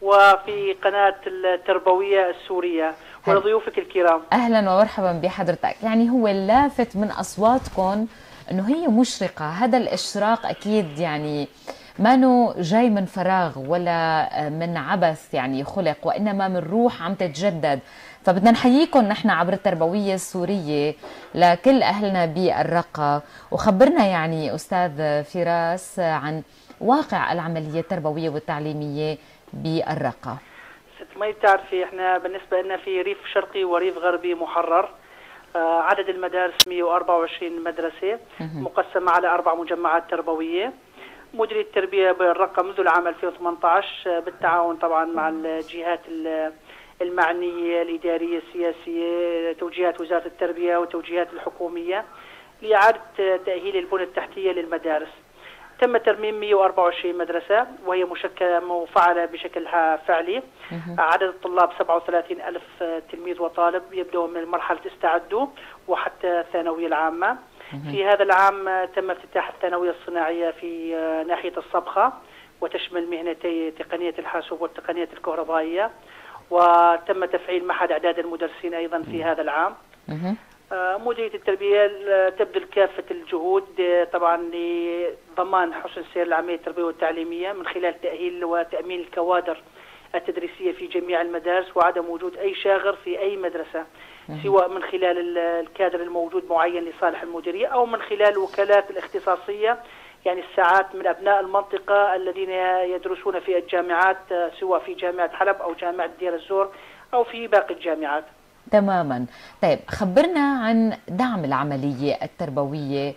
F: وفي قناة التربوية السورية ولضيوفك الكرام.
A: أهلا ومرحبا بحضرتك. يعني هو اللافت من أصواتكم أنه هي مشرقة، هذا الإشراق أكيد يعني ما جاي من فراغ ولا من عبث يعني خلق، وإنما من روح عم تتجدد. فبدنا نحييكم نحن عبر التربوية السورية لكل أهلنا بالرقة. وخبرنا يعني أستاذ فراس عن واقع العملية التربوية والتعليمية بالرقة.
F: ست مي، بتعرفي احنا بالنسبة لنا في ريف شرقي وريف غربي محرر. عدد المدارس 124 مدرسة مقسمة على 4 مجمعات تربوية. مديرية التربية بالرقة منذ العام 2018 بالتعاون طبعا مع الجهات المعنية الإدارية السياسية، توجيهات وزارة التربية وتوجيهات الحكومية لإعادة تأهيل البنى التحتية للمدارس. تم ترميم 124 مدرسة وهي مفعلة بشكل فعلي. عدد الطلاب 37,000 تلميذ وطالب يبدأوا من مرحلة استعدوا وحتى الثانوية العامة. في هذا العام تم افتتاح الثانوية الصناعية في ناحية الصبخة، وتشمل مهنتي تقنية الحاسوب والتقنية الكهربائية. وتم تفعيل معهد إعداد المدرسين أيضا في هذا العام. مديرية التربية تبذل كافة الجهود طبعا لضمان حسن سير العملية التربوية والتعليمية من خلال تأهيل وتأمين الكوادر التدريسية في جميع المدارس، وعدم وجود أي شاغر في أي مدرسة، سواء من خلال الكادر الموجود معين لصالح المديرية أو من خلال الوكالات الاختصاصية، يعني الساعات من أبناء المنطقة الذين يدرسون في الجامعات سواء في جامعة حلب أو جامعة دير الزور أو في باقي الجامعات.
A: تماما. طيب خبرنا عن دعم العملية التربوية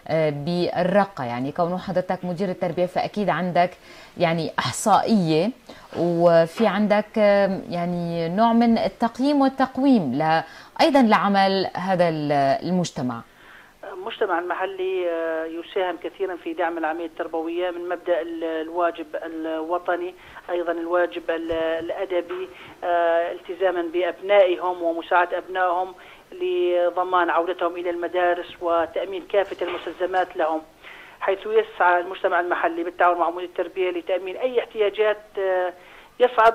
A: بالرقة. يعني كونه حضرتك مدير التربية فأكيد عندك يعني إحصائية، وفي عندك يعني نوع من التقييم والتقويم أيضا لعمل هذا المجتمع.
F: المجتمع المحلي يساهم كثيرا في دعم العملية التربوية من مبدأ الواجب الوطني، أيضا الواجب الأدبي، التزاما بأبنائهم ومساعدة أبنائهم لضمان عودتهم إلى المدارس وتأمين كافة المستلزمات لهم، حيث يسعى المجتمع المحلي بالتعاون مع مديرية التربية لتأمين أي احتياجات يصعب.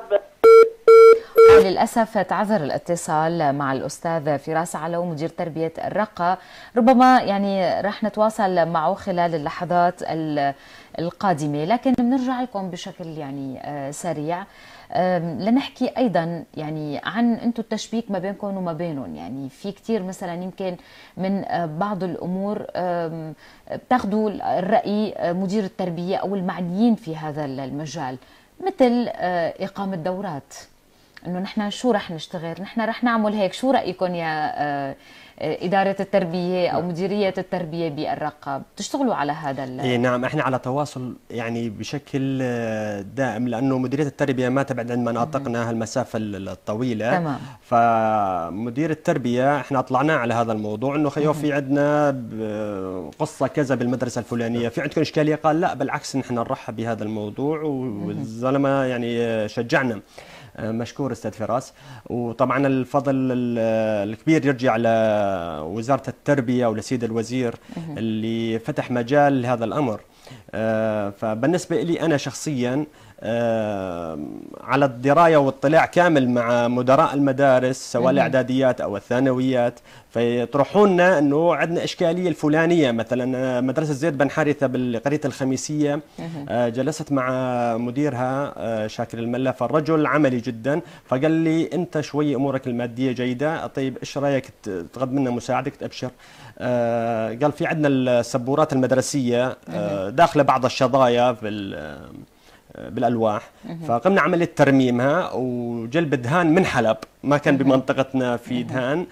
A: للأسف تعذر الاتصال مع الأستاذ فراس علو مدير تربية الرقة. ربما يعني رح نتواصل معه خلال اللحظات القادمة، لكن بنرجع لكم بشكل يعني سريع لنحكي أيضا يعني عن أنتم التشبيك ما بينكم وما بينهم. يعني في كتير مثلا يمكن من بعض الأمور بتاخذوا الرأي مدير التربية أو المعنيين في هذا المجال، مثل إقامة دورات، انه نحن شو رح نشتغل، نحن رح نعمل هيك، شو رايكم يا اداره التربيه او مديريه التربيه بالرقه؟ بتشتغلوا على هذا
C: إيه نعم، احنا على تواصل يعني بشكل دائم، لانه مديريه التربيه ما تبعد عن مناطقنا هالمسافه الطويله.
A: تمام.
C: فمدير التربيه احنا طلعنا على هذا الموضوع انه خيو في عندنا قصه كذا بالمدرسه الفلانيه، في عندكم اشكاليه؟ قال لا بالعكس نحن نرحب بهذا الموضوع، والزلمه يعني شجعنا. مشكور استاذ فراس. وطبعا الفضل الكبير يرجع لوزاره التربيه ولسيد الوزير اللي فتح مجال لهذا الامر. فبالنسبه لي انا شخصيا على الدرايه واطلاع كامل مع مدراء المدارس سواء الاعداديات او الثانويات، فيطرحوا لنا انه عندنا اشكاليه الفلانيه. مثلا مدرسه زيد بن حارثه بالقريه الخميسيه، جلست مع مديرها شاكر الملا، فالرجل عملي جدا، فقال لي انت شوي امورك الماديه جيده، طيب ايش رايك تاخذ منا مساعدك تابشر. قال في عندنا السبورات المدرسيه داخله بعض الشظايا بالالواح، فقمنا عمليه ترميمها وجلب دهان من حلب، ما كان بمنطقتنا في دهان،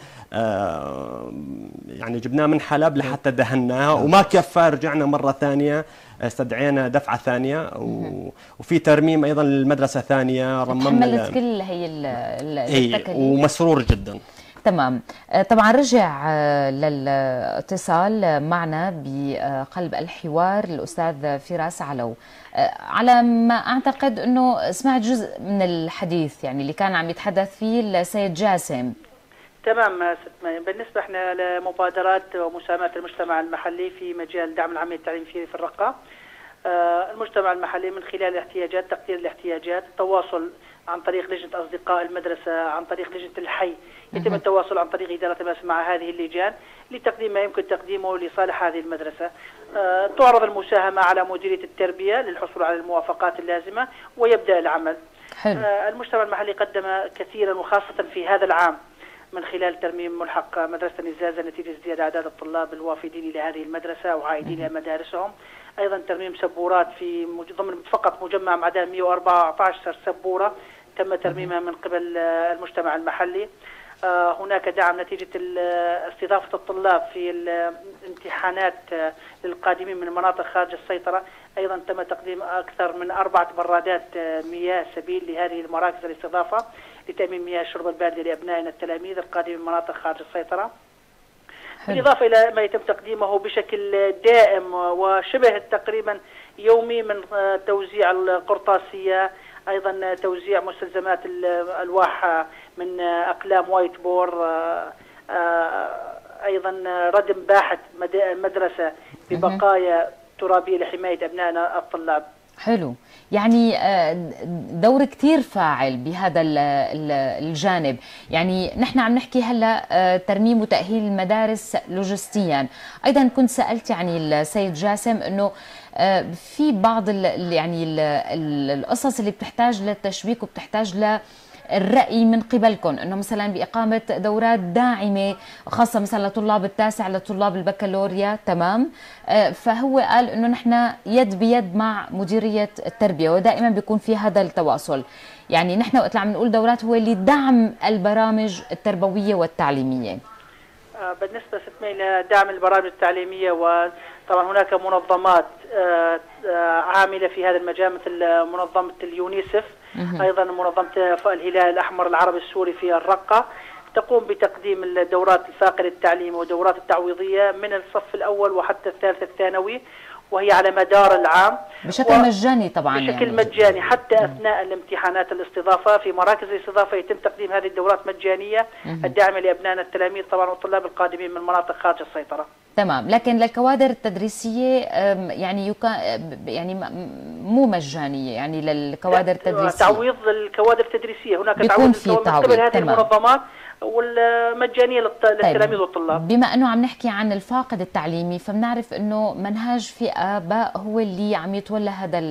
C: يعني جبناه من حلب لحتى دهناها، وما كفى رجعنا مره ثانيه استدعينا دفعه ثانيه، وفي ترميم ايضا للمدرسه ثانيه
A: رممنا كل هي التكاليف
C: ومسرور جدا.
A: تمام. طبعا رجع للاتصال معنا بقلب الحوار الأستاذ فراس علو. على ما أعتقد أنه سمعت جزء من الحديث يعني اللي كان عم يتحدث فيه السيد جاسم.
F: تمام ست مي. بالنسبة احنا لمبادرات ومساهمات المجتمع المحلي في مجال دعم العملية التعليمية في الرقة، المجتمع المحلي من خلال الاحتياجات، تقدير الاحتياجات، التواصل عن طريق لجنة أصدقاء المدرسة، عن طريق لجنة الحي، يتم التواصل عن طريق إدارة المدرسة مع هذه اللجان لتقديم ما يمكن تقديمه لصالح هذه المدرسة. تعرض المساهمة على مديرية التربية للحصول على الموافقات اللازمة ويبدأ العمل.
A: حلو.
F: المجتمع المحلي قدم كثيرا وخاصة في هذا العام من خلال ترميم ملحق مدرسة النزازة نتيجة ازدياد أعداد الطلاب الوافدين إلى هذه المدرسة وعائدين إلى مدارسهم. أيضا ترميم سبورات في ضمن فقط مجمع معدن 114 سبورة تم ترميمها من قبل المجتمع المحلي. هناك دعم نتيجة استضافة الطلاب في الامتحانات للقادمين من مناطق خارج السيطرة. أيضا تم تقديم أكثر من 4 برادات مياه سبيل لهذه المراكز الاستضافة لتأمين مياه الشرب الباردة لأبنائنا التلاميذ القادمين من مناطق خارج السيطرة. بالإضافة إلى ما يتم تقديمه بشكل دائم وشبه تقريبا يومي من توزيع القرطاسية، أيضا توزيع مستلزمات الألواح من أقلام وايت بور، أيضا ردم باحة المدرسة ببقايا ترابية لحماية أبنائنا الطلاب.
A: حلو، يعني دور كتير فاعل بهذا الجانب. يعني نحن عم نحكي هلا ترميم وتأهيل المدارس لوجستيا. أيضا كنت سألت يعني السيد جاسم أنه في بعض القصص اللي بتحتاج للتشويق وبتحتاج الرأي من قبلكم، انه مثلا باقامه دورات داعمه خاصه مثلا لطلاب التاسع لطلاب البكالوريا، تمام؟ فهو قال انه نحن يد بيد مع مديريه التربيه ودائما بيكون في هذا التواصل. يعني نحن وقت عم نقول دورات هو لدعم البرامج التربويه والتعليميه.
F: بالنسبه إلى دعم البرامج التعليميه، وطبعا هناك منظمات عامله في هذا المجال مثل منظمه اليونيسف، أيضا منظمة الهلال الأحمر العربي السوري في الرقة، تقوم بتقديم الدورات الفاقرة التعليم ودورات التعويضية من الصف الأول وحتى الثالث الثانوي، وهي على مدار العام
A: بشكل مجاني طبعا،
F: بشكل يعني مجاني حتى أثناء الامتحانات الاستضافة. في مراكز الاستضافة يتم تقديم هذه الدورات مجانية الداعمة لأبنائنا التلاميذ طبعا والطلاب القادمين من مناطق خارج السيطرة.
A: تمام، لكن للكوادر التدريسية يعني مو مجانية، يعني للكوادر التدريسية
F: تعويض الكوادر التدريسية، هناك
A: بيكون في تعويض
F: قبل هذه المنظمات والمجانية للتلاميذ والطلاب.
A: بما أنه عم نحكي عن الفاقد التعليمي، فبنعرف أنه منهاج في آباء هو اللي عم يتولى هذا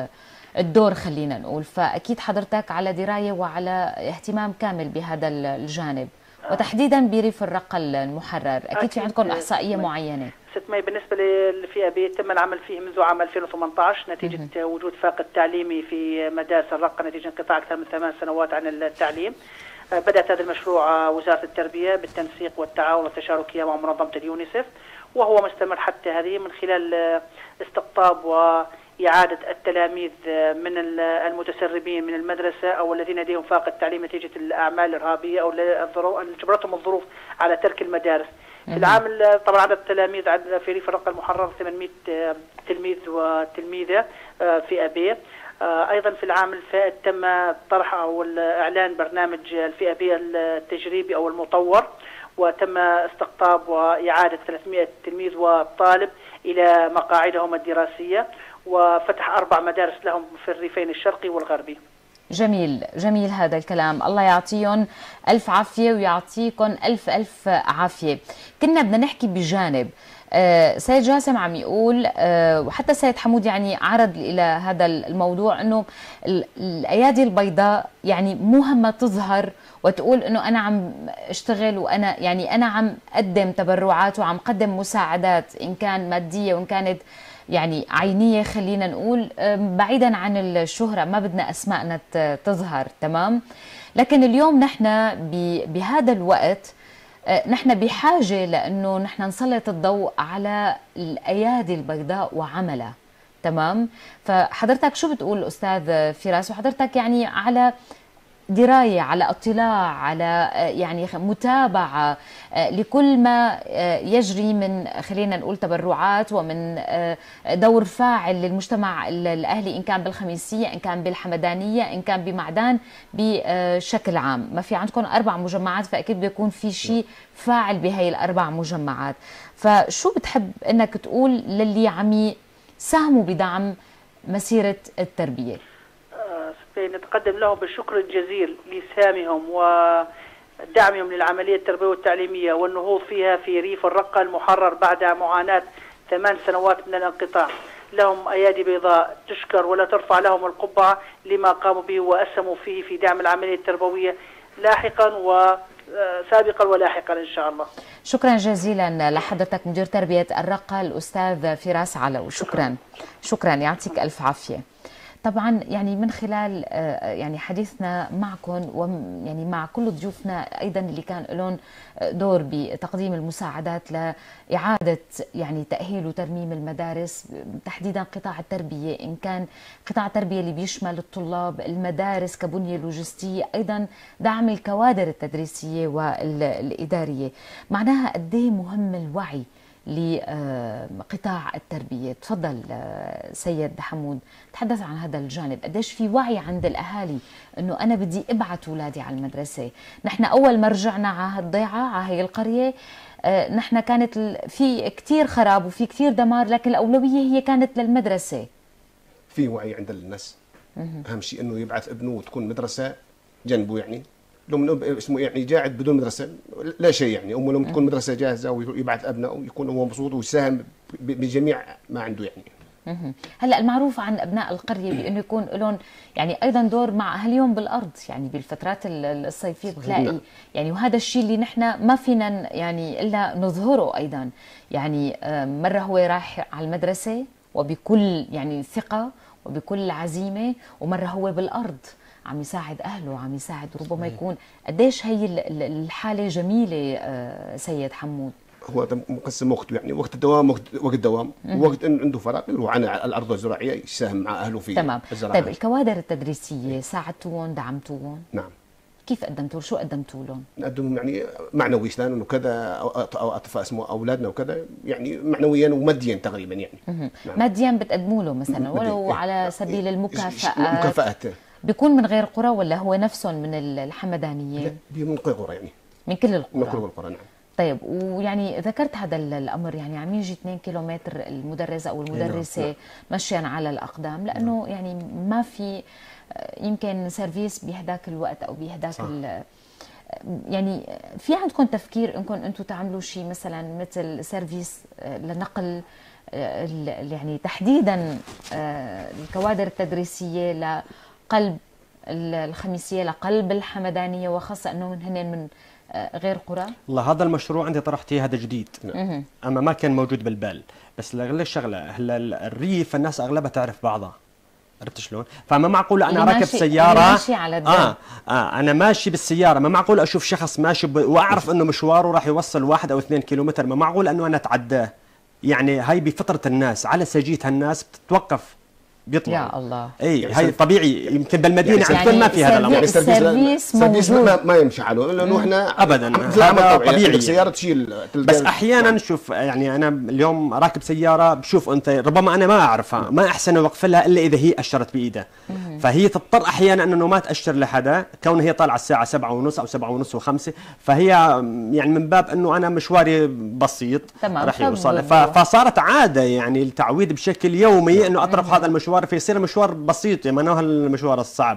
A: الدور خلينا نقول، فأكيد حضرتك على دراية وعلى اهتمام كامل بهذا الجانب وتحديدا بريف الرقة المحرر. أكيد في عندكم إحصائية معينة.
F: ست مي بالنسبة للفئة ب تم العمل فيه منذ عام 2018 نتيجة وجود فاقد تعليمي في مدارس الرقة نتيجة انقطاع أكثر من 8 سنوات عن التعليم. بدأت هذا المشروع وزارة التربية بالتنسيق والتعاون والتشاركية مع منظمة اليونيسف، وهو مستمر حتى هذه من خلال استقطاب وإعادة التلاميذ من المتسربين من المدرسة أو الذين لديهم فاقد تعليم نتيجة الأعمال الإرهابية أو اللي جبرتهم الظروف على ترك المدارس. في العام طبعا عدد التلاميذ في ريف الرقة المحرر 800 تلميذ وتلميذة فئة ب. أيضا في العام الفائت تم طرح أو إعلان برنامج الفئة ب التجريبي أو المطور، وتم استقطاب وإعادة 300 تلميذ وطالب إلى مقاعدهم الدراسية، وفتح 4 مدارس لهم في الريفين الشرقي والغربي.
A: جميل جميل هذا الكلام، الله يعطيهم ألف عافية ويعطيكم ألف عافية. كنا بدنا نحكي بجانب سيد جاسم عم يقول وحتى سيد حمود يعني عرض إلى هذا الموضوع أنه الأيادي البيضاء يعني مو همها تظهر وتقول أنه أنا عم اشتغل وأنا يعني أنا عم أقدم تبرعات وعم قدم مساعدات إن كان مادية وإن كانت يعني عينية خلينا نقول، بعيدا عن الشهرة ما بدنا أسماءنا تظهر، تمام؟ لكن اليوم نحن بهذا الوقت نحن بحاجة لأنه نحن نسلط الضوء على الأيادي البيضاء وعملها، تمام؟ فحضرتك شو بتقول أستاذ فراس، وحضرتك يعني على دراية على اطلاع على يعني متابعة لكل ما يجري من خلينا نقول تبرعات ومن دور فاعل للمجتمع الأهلي إن كان بالخميسية إن كان بالحمدانية إن كان بمعدان بشكل عام. ما في عندكم 4 مجمعات فأكيد بيكون في شيء فاعل بهاي ال4 مجمعات. فشو بتحب أنك تقول للي عم ساهموا بدعم مسيرة التربية؟
F: نتقدم لهم بالشكر الجزيل لسهامهم ودعمهم للعملية التربوية والتعليمية والنهوض فيها في ريف الرقة المحرر بعد معاناة 8 سنوات من الانقطاع. لهم أيادي بيضاء تشكر ولا ترفع لهم القبعة لما قاموا به وأسهموا فيه في دعم العملية التربوية لاحقا وسابقا ولاحقا إن شاء الله.
A: شكرا جزيلا لحضرتك مدير تربية الرقة الأستاذ فراس علو. شكرا يعطيك ألف عافية. طبعا يعني من خلال يعني حديثنا معكم ويعني مع كل ضيوفنا ايضا اللي كان لهم دور بتقديم المساعدات لاعاده يعني تاهيل وترميم المدارس، تحديدا قطاع التربيه، ان كان قطاع التربيه اللي بيشمل الطلاب، المدارس كبنيه لوجستيه، ايضا دعم الكوادر التدريسيه والاداريه. معناها قد ايه مهم الوعي لقطاع التربية. تفضل سيد حمود، تحدث عن هذا الجانب، قديش في وعي عند الأهالي أنه أنا بدي أبعت أولادي على المدرسة. نحن أول ما رجعنا على هالضيعة على هي القرية نحن كانت في كتير خراب وفي كتير دمار، لكن الأولوية هي كانت للمدرسة.
B: في وعي عند الناس. أهم شيء أنه يبعث ابنه وتكون مدرسة جنبه، يعني لو من اسمه يعني قاعد بدون مدرسه لا شيء، يعني امه لما تكون مدرسه جاهزه ويبعث ابنائه يكون هو مبسوط ويساهم بجميع ما عنده يعني.
A: هلا المعروف عن ابناء القريه بانه يكون لهم يعني ايضا دور مع اهاليهم بالارض، يعني بالفترات الصيفيه بتلاقي يعني، وهذا الشيء اللي نحن ما فينا يعني الا نظهره ايضا. يعني مره هو رايح على المدرسه وبكل يعني ثقه وبكل عزيمه، ومره هو بالارض عم يساعد اهله، عم يساعد. ربما يكون قديش هي الحاله جميله سيد حمود.
B: هو مقسم وقته، يعني وقت الدوام وقت دوام، ووقت ان عنده فراغ يروح على الارض الزراعيه يساهم مع اهله في
A: تمام.
B: الزراعه.
A: طيب الكوادر التدريسيه ساعدتوهم، دعمتوهم؟
B: نعم.
A: كيف قدمتوا؟ شو قدمتوا لهم؟
B: نقدم يعني معنوي اسلام انه كذا او اطفال اسمه اولادنا وكذا، يعني معنويا وماديا تقريبا يعني.
A: نعم. ماديا بتقدموا له مثلا ولو على سبيل المكافآت؟
B: مكافآت.
A: بيكون من غير قرى ولا هو نفسهم من الحمدانيه؟
B: من كل قرى يعني.
A: من كل القرى.
B: من كل القرى نعم.
A: طيب ويعني ذكرت هذا الامر، يعني عم يجي 2 كيلومتر المدرس او المدرسه مشيا على الاقدام، لانه يعني ما في يمكن سيرفيس بهداك الوقت او بهداك يعني في عندكم تفكير انكم انتم تعملوا شيء مثلا مثل سيرفيس لنقل يعني تحديدا الكوادر التدريسيه لقلب الخميسيه، لقلب الحمدانيه، وخاصه انه هن من غير قرى؟
C: والله هذا المشروع انت طرحتيه هذا جديد، اما ما كان موجود بالبال. بس لغير الشغله، هلا الريف الناس اغلبها تعرف بعضها، عرفت شلون؟ فما معقول انا راكب سياره
A: ماشي على
C: انا ماشي بالسياره، ما معقول اشوف شخص ماشي واعرف انه مشواره راح يوصل 1 أو 2 كيلومتر، ما معقول انه انا اتعداه. يعني هاي بفطره الناس، على سجيه الناس بتتوقف بيطلع.
A: يا الله.
C: اي يعني هاي طبيعي، يمكن بالمدينه يعني عندكم ما في هذا الامر.
A: السيرفيس
B: ما يمشي حاله، لانه احنا
C: ابدا هذا طبيعي.
B: السياره تشيل
C: بس احيانا شوف، يعني انا اليوم راكب سياره بشوف انت ربما انا ما اعرفها، ما احسن اوقف لها الا اذا هي اشرت بايدها، فهي تضطر احيانا انه ما تاشر لحدا، كون هي طالعه الساعه 7:30 او 7:30 و5، فهي يعني من باب انه انا مشواري بسيط راح يوصل، فصارت عاده يعني التعويد بشكل يومي انه اطرق هذا المشوار فيصير مشوار بسيط، يعني ما هو المشوار الصعب.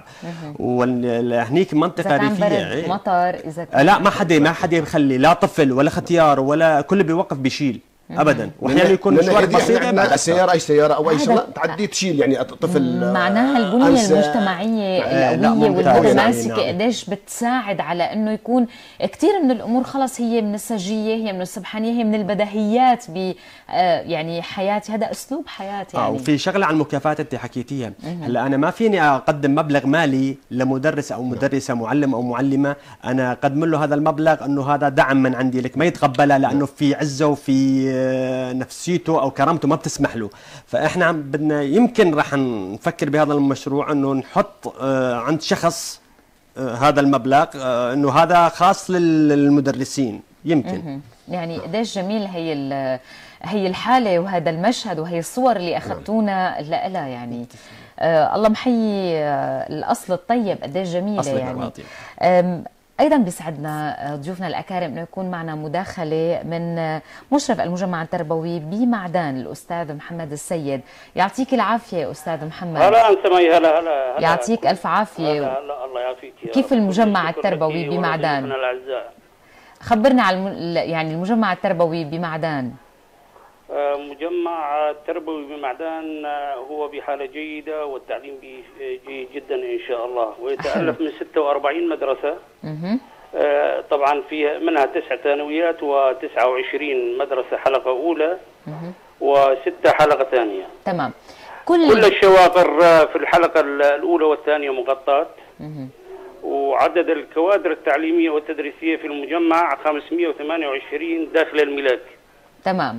C: وهنيك منطقه ريفيه،
A: مطر اذا
C: لا ما حدا يخلي لا طفل ولا ختيار ولا كل بيوقف بيشيل ابدا، واحيانا يكون مشوار بسيط.
B: السياره اي سياره او اي شغله تعدي تشيل يعني طفل.
A: معناها البنيه المجتمعيه القويه والمتماسكه قديش بتساعد على انه يكون كثير من الامور خلص هي من السجيه، هي من السبحانيه، هي من البديهيات ب يعني حياتي، هذا اسلوب حياه يعني.
C: وفي شغله عن المكافآت انت حكيتيها، هلا انا ما فيني اقدم مبلغ مالي لمدرس او مدرسه، معلم او معلمه، انا اقدم له هذا المبلغ انه هذا دعم من عندي لك، ما يتقبلها لانه في عزه وفي نفسيته او كرامته ما بتسمح له. فاحنا بدنا يمكن راح نفكر بهذا المشروع انه نحط عند شخص هذا المبلغ، انه هذا خاص للمدرسين يمكن.
A: يعني قديش جميل هي الحاله وهذا المشهد وهي الصور اللي اخذتونا لها يعني. الله محيي الاصل الطيب، قديش جميله يعني. أيضا بيسعدنا ضيوفنا الأكارم أنه يكون معنا مداخلة من مشرف المجمع التربوي بمعدان الأستاذ محمد السيد. يعطيك العافية أستاذ محمد.
G: هلا أنت مي هلا
A: يعطيك ألف عافية.
G: هلا الله يعافيك.
A: كيف المجمع التربوي بمعدان؟ خبرنا على يعني المجمع التربوي بمعدان.
G: مجمع التربوي بمعدان هو بحالة جيدة والتعليم جيد جدا إن شاء الله، ويتألف من 46 مدرسة. طبعا فيها منها 9 ثانويات و29 مدرسة حلقة أولى و6 حلقة ثانية.
A: تمام.
G: كل الشواطر في الحلقة الأولى والثانية مغطاة. وعدد الكوادر التعليمية والتدريسية في المجمع 528 داخل الملاك.
A: تمام.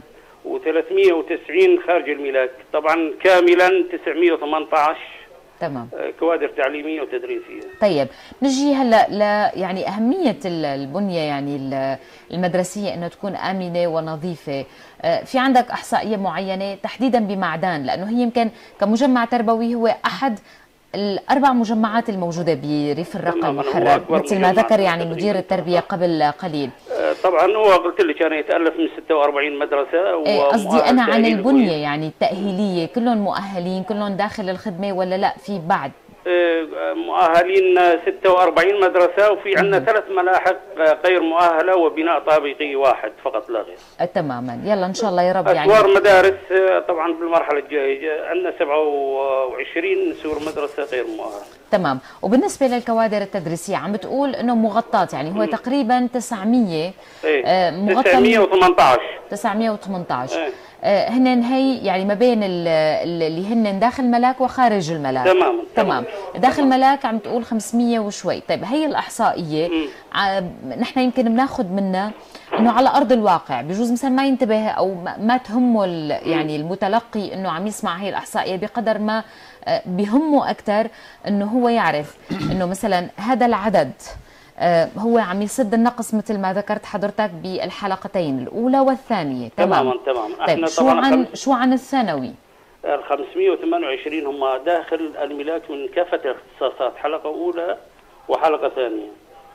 G: و390 خارج الملاك، طبعا كاملا 918.
A: تمام.
G: كوادر تعليميه وتدريسيه.
A: طيب نجي هلا يعني اهميه البنيه يعني المدرسيه انه تكون امنه ونظيفه. في عندك احصائيه معينه تحديدا بمعدان، لانه هي يمكن كمجمع تربوي هو احد ال4 مجمعات الموجوده بريف الرقة المحرر مثل ما ذكر يعني مدير التربيه قبل قليل.
G: طبعا هو قلت لك انا يتالف من 46 مدرسه.
A: قصدي انا عن البنيه يعني التاهيليه، كلهم مؤهلين كلهم داخل الخدمه ولا لا في بعد؟
G: مؤهلين 46 مدرسه، وفي عندنا 3 ملاحق غير مؤهله وبناء طابقي واحد فقط لا غير.
A: تماما. يلا ان شاء الله يا رب. يعني
G: اسوار مدارس طبعا بالمرحله الجايه عندنا 27 سور مدرسه غير مؤهله.
A: تمام. وبالنسبه للكوادر التدريسيه عم بتقول انه مغطاه، يعني هو تقريبا 900
G: مغطى 918
A: 918 هن هي يعني ما بين اللي هن داخل ملاك وخارج الملاك. تمام. داخل ملاك عم تقول 500 وشوي. طيب هي الاحصائيه نحن يمكن بناخذ منها انه على ارض الواقع بجوز مثلا ما ينتبه او ما تهمه يعني المتلقي انه عم يسمع هي الاحصائيه بقدر ما بهمه اكثر انه هو يعرف انه مثلا هذا العدد هو عم يسد النقص مثل ما ذكرت حضرتك بالحلقتين الاولى والثانيه.
G: تمام.
A: طيب شو عن الثانوي؟
G: ال 528 هم داخل الملاك من كافه الاختصاصات، حلقه اولى وحلقه ثانيه.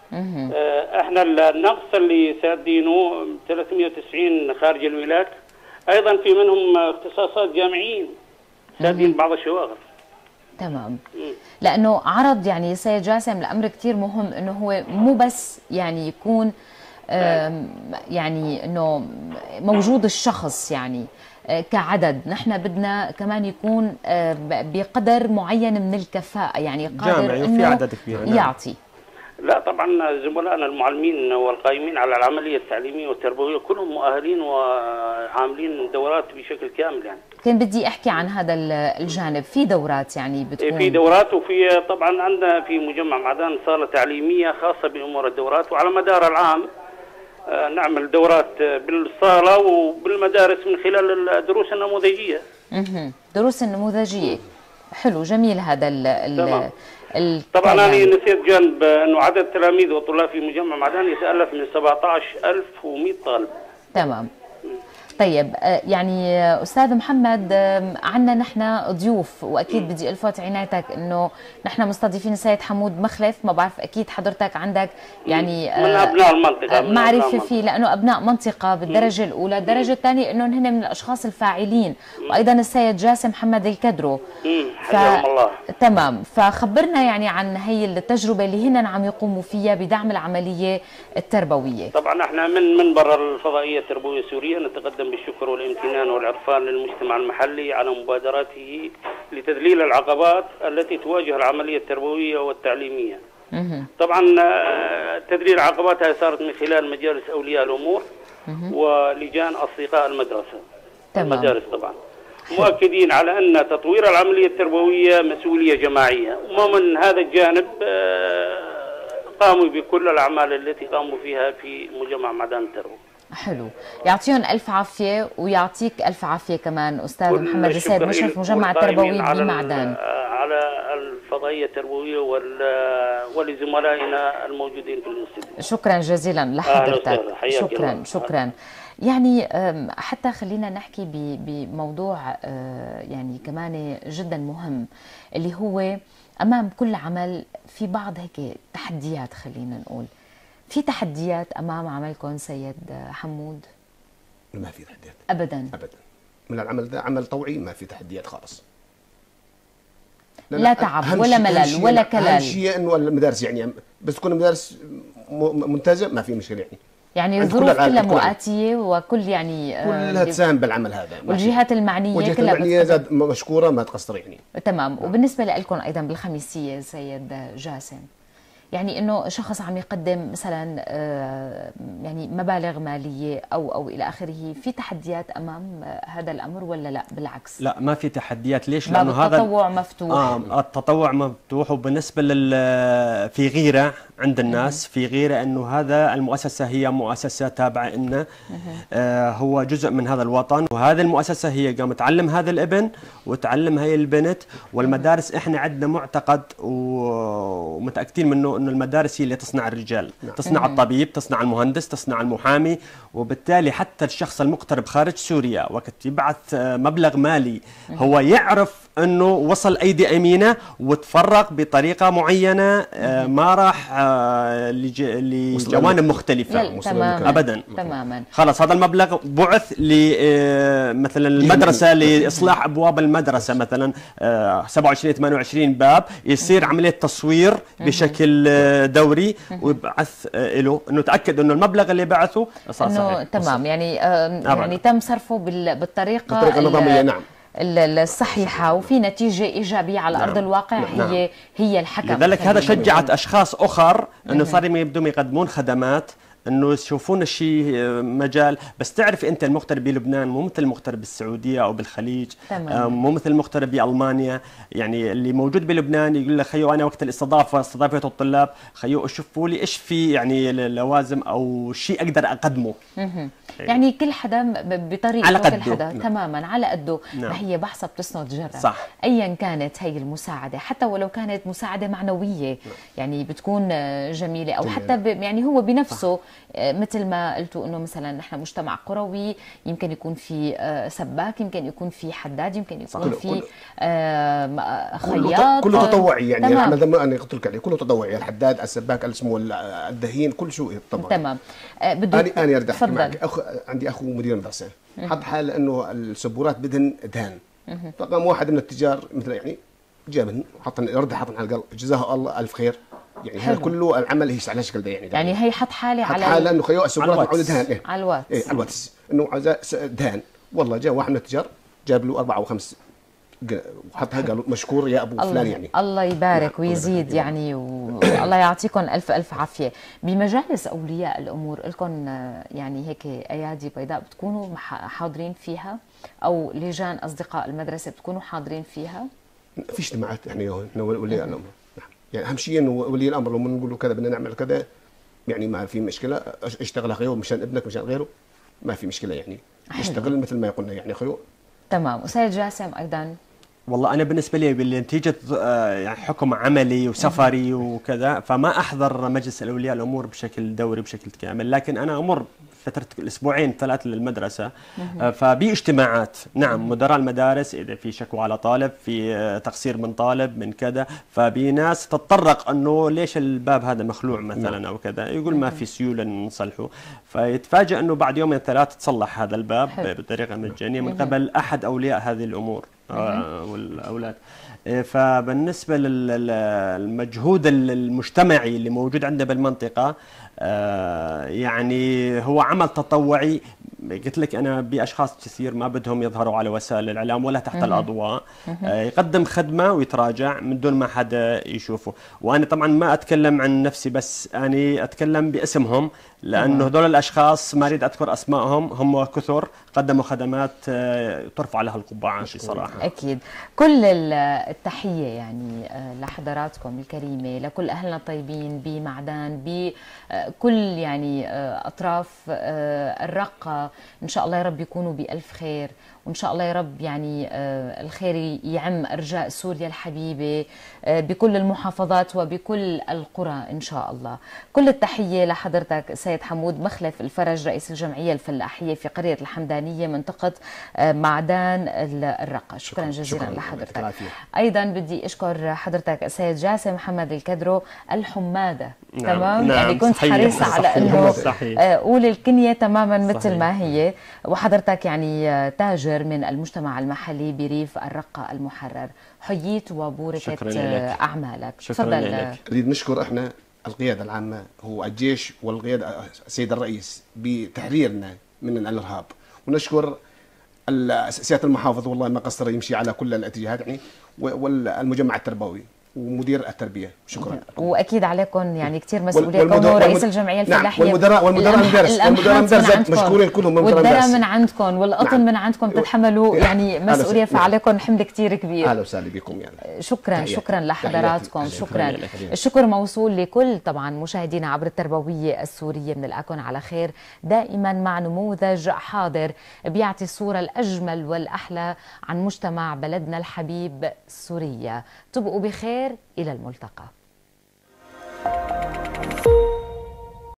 G: احنا النقص اللي سادينه 390 خارج الملاك، ايضا في منهم اختصاصات جامعيين سادين بعض الشواغر.
A: تمام. لانه عرض يعني سيد جاسم الامر كثير مهم انه هو مو بس يعني يكون يعني انه موجود الشخص يعني كعدد، نحن بدنا كمان يكون بقدر معين من الكفاءة، يعني قادر انه يعطي.
G: لا طبعا زملائنا المعلمين والقائمين على العمليه التعليميه والتربويه كلهم مؤهلين وعاملين دورات بشكل كامل. يعني
A: كان بدي احكي عن هذا الجانب، في دورات يعني بتكون
G: في دورات، وفي طبعا عندنا في مجمع معدان صاله تعليميه خاصه بامور الدورات، وعلى مدار العام نعمل دورات بالصاله وبالمدارس من خلال الدروس النموذجيه.
A: دروس النموذجيه حلو جميل هذا
G: طبعا انا نسيت جانب انه عدد التلاميذ والطلاب في مجمع معدان يتالف من 17100 طالب.
A: تمام. طيب يعني استاذ محمد عندنا نحن ضيوف، واكيد بدي الفت عنايتك انه نحن مستضيفين السيد حمود مخلف، ما بعرف اكيد حضرتك عندك يعني
G: من ابناء المنطقه
A: معرفه فيه لانه ابناء منطقه بالدرجه الاولى، الدرجه الثانيه انه هن من الاشخاص الفاعلين، وايضا السيد جاسم محمد الكدرو.
G: حياهم الله.
A: تمام. فخبرنا يعني عن هي التجربه اللي هن عم يقوموا فيها بدعم العمليه التربويه.
G: طبعا احنا من منبر الفضائيه التربويه السوريه نتقدم بالشكر والامتنان والعرفان للمجتمع المحلي على مبادراته لتذليل العقبات التي تواجه العملية التربوية والتعليمية. طبعا تذليل العقبات هذه صارت من خلال مجالس أولياء الأمور ولجان أصدقاء المدرسة. المدارس طبعا مؤكدين على أن تطوير العملية التربوية مسؤولية جماعية، ومن هذا الجانب قاموا بكل الأعمال التي قاموا فيها في مجمع معدان التربوي.
A: حلو. يعطيهم ألف عافية ويعطيك ألف عافية كمان أستاذ محمد السيد مشرف مجمع التربوي بمعدان.
G: على الفضائية التربوية ولزملائنا الموجودين في الاستديو.
A: شكرا جزيلا لحضرتك. شكرا. يعني حتى خلينا نحكي بموضوع يعني كمان جدا مهم، اللي هو أمام كل عمل في بعض هيك تحديات خلينا نقول. في تحديات امام عملكم سيد حمود؟
B: ما في تحديات
A: ابدا
B: ابدا. من العمل ده عمل طوعي، ما في تحديات خالص.
A: لا تعب ولا ملل ولا كلل.
B: اهم شيء انه المدارس يعني بس تكون المدارس ممتازه، ما في مشكله
A: يعني الظروف كلها مؤاتيه وكل يعني
B: كلها تساهم بالعمل هذا،
A: والجهات المعنيه كلها
B: زاد مشكوره ما تقصر يعني.
A: تمام. وبالنسبه لكم ايضا بالخميسيه سيد جاسم، يعني انه شخص عم يقدم مثلا يعني مبالغ ماليه او الى اخره، في تحديات امام هذا الامر ولا لا بالعكس؟
C: لا ما في تحديات. ليش؟ لانه
A: هذا التطوع مفتوح.
C: التطوع مفتوح. وبالنسبه في غيره عند الناس، في غيره انه هذا المؤسسه هي مؤسسه تابعه لنا، هو جزء من هذا الوطن، وهذه المؤسسه هي قامت تعلم هذا الابن وتعلم هاي البنت. والمدارس احنا عندنا معتقد ومتاكدين منه انه المدارس هي اللي تصنع الرجال، تصنع الطبيب، تصنع المهندس، تصنع المحامي. وبالتالي حتى الشخص المغترب خارج سوريا وقت يبعث مبلغ مالي هو يعرف انه وصل ايدي امينه وتفرق بطريقه معينه، ما راح لجوانب مختلفه.
A: تماما
C: ابدا
A: تماما.
C: خلص هذا المبلغ بعث مثلا المدرسه لاصلاح ابواب المدرسه، مثلا 27 28 باب، يصير عمليه تصوير بشكل دوري ويبعث له انه تاكد انه المبلغ اللي بعثه صار صحيح.
A: تمام. يعني يعني تم صرفه بالطريقه
B: النظاميه. نعم
A: الصحيحه، وفي نتيجه ايجابيه على ارض الواقع. هي الحكم.
C: لذلك هذا شجعت اشخاص اخر انه صاروا يبدوا يقدمون خدمات، انه يشوفون شيء مجال. بس تعرف انت المغترب بلبنان مو مثل المغترب بالسعوديه او بالخليج، مو مثل المغترب بالمانيا. يعني اللي موجود بلبنان يقول لك خيو انا وقت استضافه الطلاب خيو شوفوا لي ايش في يعني لوازم او شيء اقدر اقدمه.
A: يعني كل حدا بطريقه،
C: على قده.
A: كل حدا تماما على قده. ما هي بحثها بتسند جرة.
C: صح.
A: ايا كانت هي المساعده، حتى ولو كانت مساعده معنويه يعني بتكون جميله، او حتى يعني هو بنفسه مثل ما قلتوا انه مثلا نحن مجتمع قروي، يمكن يكون في سباك، يمكن يكون في حداد، يمكن يكون في خياط،
B: كله تطوعي يعني. العمل ده انا قلت لك عليه كله تطوعي، الحداد، السباك، اسمه الدهين، كل شيء طبعا.
A: تمام.
B: انا اريد احكي معك. عندي اخو مدير مدرسه حط حال انه السبورات بدهن دهان، فقام واحد من التجار مثل يعني جابن وحط رد حطن على القلب، جزاه الله الف خير. يعني هذا كله العمل هي على شكل ده يعني
A: هي حط حالي على
B: حاله انه خيو السبورات معود دهان.
A: على الواتس.
B: على الواتس انه دهان. والله جاء واحد من التجار جاب له 4 و5 وحطها قالوا مشكور يا ابو فلان. يعني
A: الله يبارك ويزيد يعني، والله يعطيكم الف الف عافيه. بمجالس اولياء الامور لكم يعني هيك ايادي بيضاء بتكونوا حاضرين فيها، او لجان اصدقاء المدرسه بتكونوا حاضرين فيها؟
B: في اجتماعات احنا ولي الامر. يعني اهم شيء انه ولي الامر لما نقول له كذا بدنا نعمل كذا يعني ما في مشكله، اشتغل غيره مشان ابنك مشان غيره ما في مشكله يعني. اشتغل مثل ما قلنا يعني خيو.
A: تمام. وسيد جاسم ايضا؟
C: والله انا بالنسبه لي بنتيجه يعني حكم عملي وسفري وكذا فما احضر مجلس الاولياء الامور بشكل دوري بشكل كامل، لكن انا امر فتره الاسبوعين 3 للمدرسه. فبي اجتماعات. نعم مدراء المدارس اذا في شكوى على طالب، في تقصير من طالب من كذا، فبي ناس تتطرق انه ليش الباب هذا مخلوع مثلا او كذا، يقول ما في سيوله نصلحه، فيتفاجئ انه بعد 2 3 تصلح هذا الباب بطريقه مجانيه من قبل احد اولياء هذه الامور والاولاد. فبالنسبه للمجهود المجتمعي اللي موجود عندنا بالمنطقه يعني هو عمل تطوعي. قلت لك انا باشخاص كثير ما بدهم يظهروا على وسائل الاعلام ولا تحت الاضواء، يقدم خدمه ويتراجع من دون ما حدا يشوفه. وانا طبعا ما اتكلم عن نفسي بس، اني اتكلم باسمهم لانه هذول الاشخاص ما اريد اذكر اسمائهم، هم كثر قدموا خدمات ترفع علها القبعات بصراحه.
A: اكيد. كل التحيه يعني لحضراتكم الكريمه، لكل اهلنا الطيبين بمعدان، بكل يعني اطراف الرقه، ان شاء الله يا رب يكونوا بالف خير وإن شاء الله يا رب يعني الخير يعم أرجاء سوريا الحبيبة بكل المحافظات وبكل القرى إن شاء الله. كل التحية لحضرتك سيد حمود مخلف الفرج رئيس الجمعية الفلاحية في قرية الحمدانية منطقة معدان الرقة. شكرا جزيلا لحضرتك. أيضا بدي أشكر حضرتك السيد جاسم محمد الكدرو الحمادة.
C: نعم.
A: تمام.
C: نعم.
A: يعني كنت حريصة على أنه قول الكنية تماما مثل ما هي. وحضرتك يعني تاجر من المجتمع المحلي بريف الرقة المحرر. حييت وبوركت أعمالك.
C: شكرا
B: لك. نريد نشكر احنا القيادة العامة، هو الجيش والقيادة السيد الرئيس بتحريرنا من الإرهاب، ونشكر سيادة المحافظ والله ما قصر يمشي على كل الاتجاهات يعني، والمجمع التربوي ومدير التربيه. شكرا.
A: واكيد عليكم يعني كثير مسؤوليه كونه رئيس الجمعيه الفلاحيه.
B: نعم. والمدراء المدرس مشكورين كلهم.
A: والدرا من عندكم والقطن نعم. من عندكم تتحملوا يعني مسؤوليه، فعليكم حمل كثير كبير.
B: اهلا وسهلا بكم يعني.
A: شكرا لحضراتكم. شكرا. الشكر موصول لكل طبعا مشاهدينا عبر التربويه السوريه. بنلقاكم على خير دائما مع نموذج حاضر بيعطي الصوره الاجمل والاحلى عن مجتمع بلدنا الحبيب سوريا. تبقوا بخير، إلى الملتقى.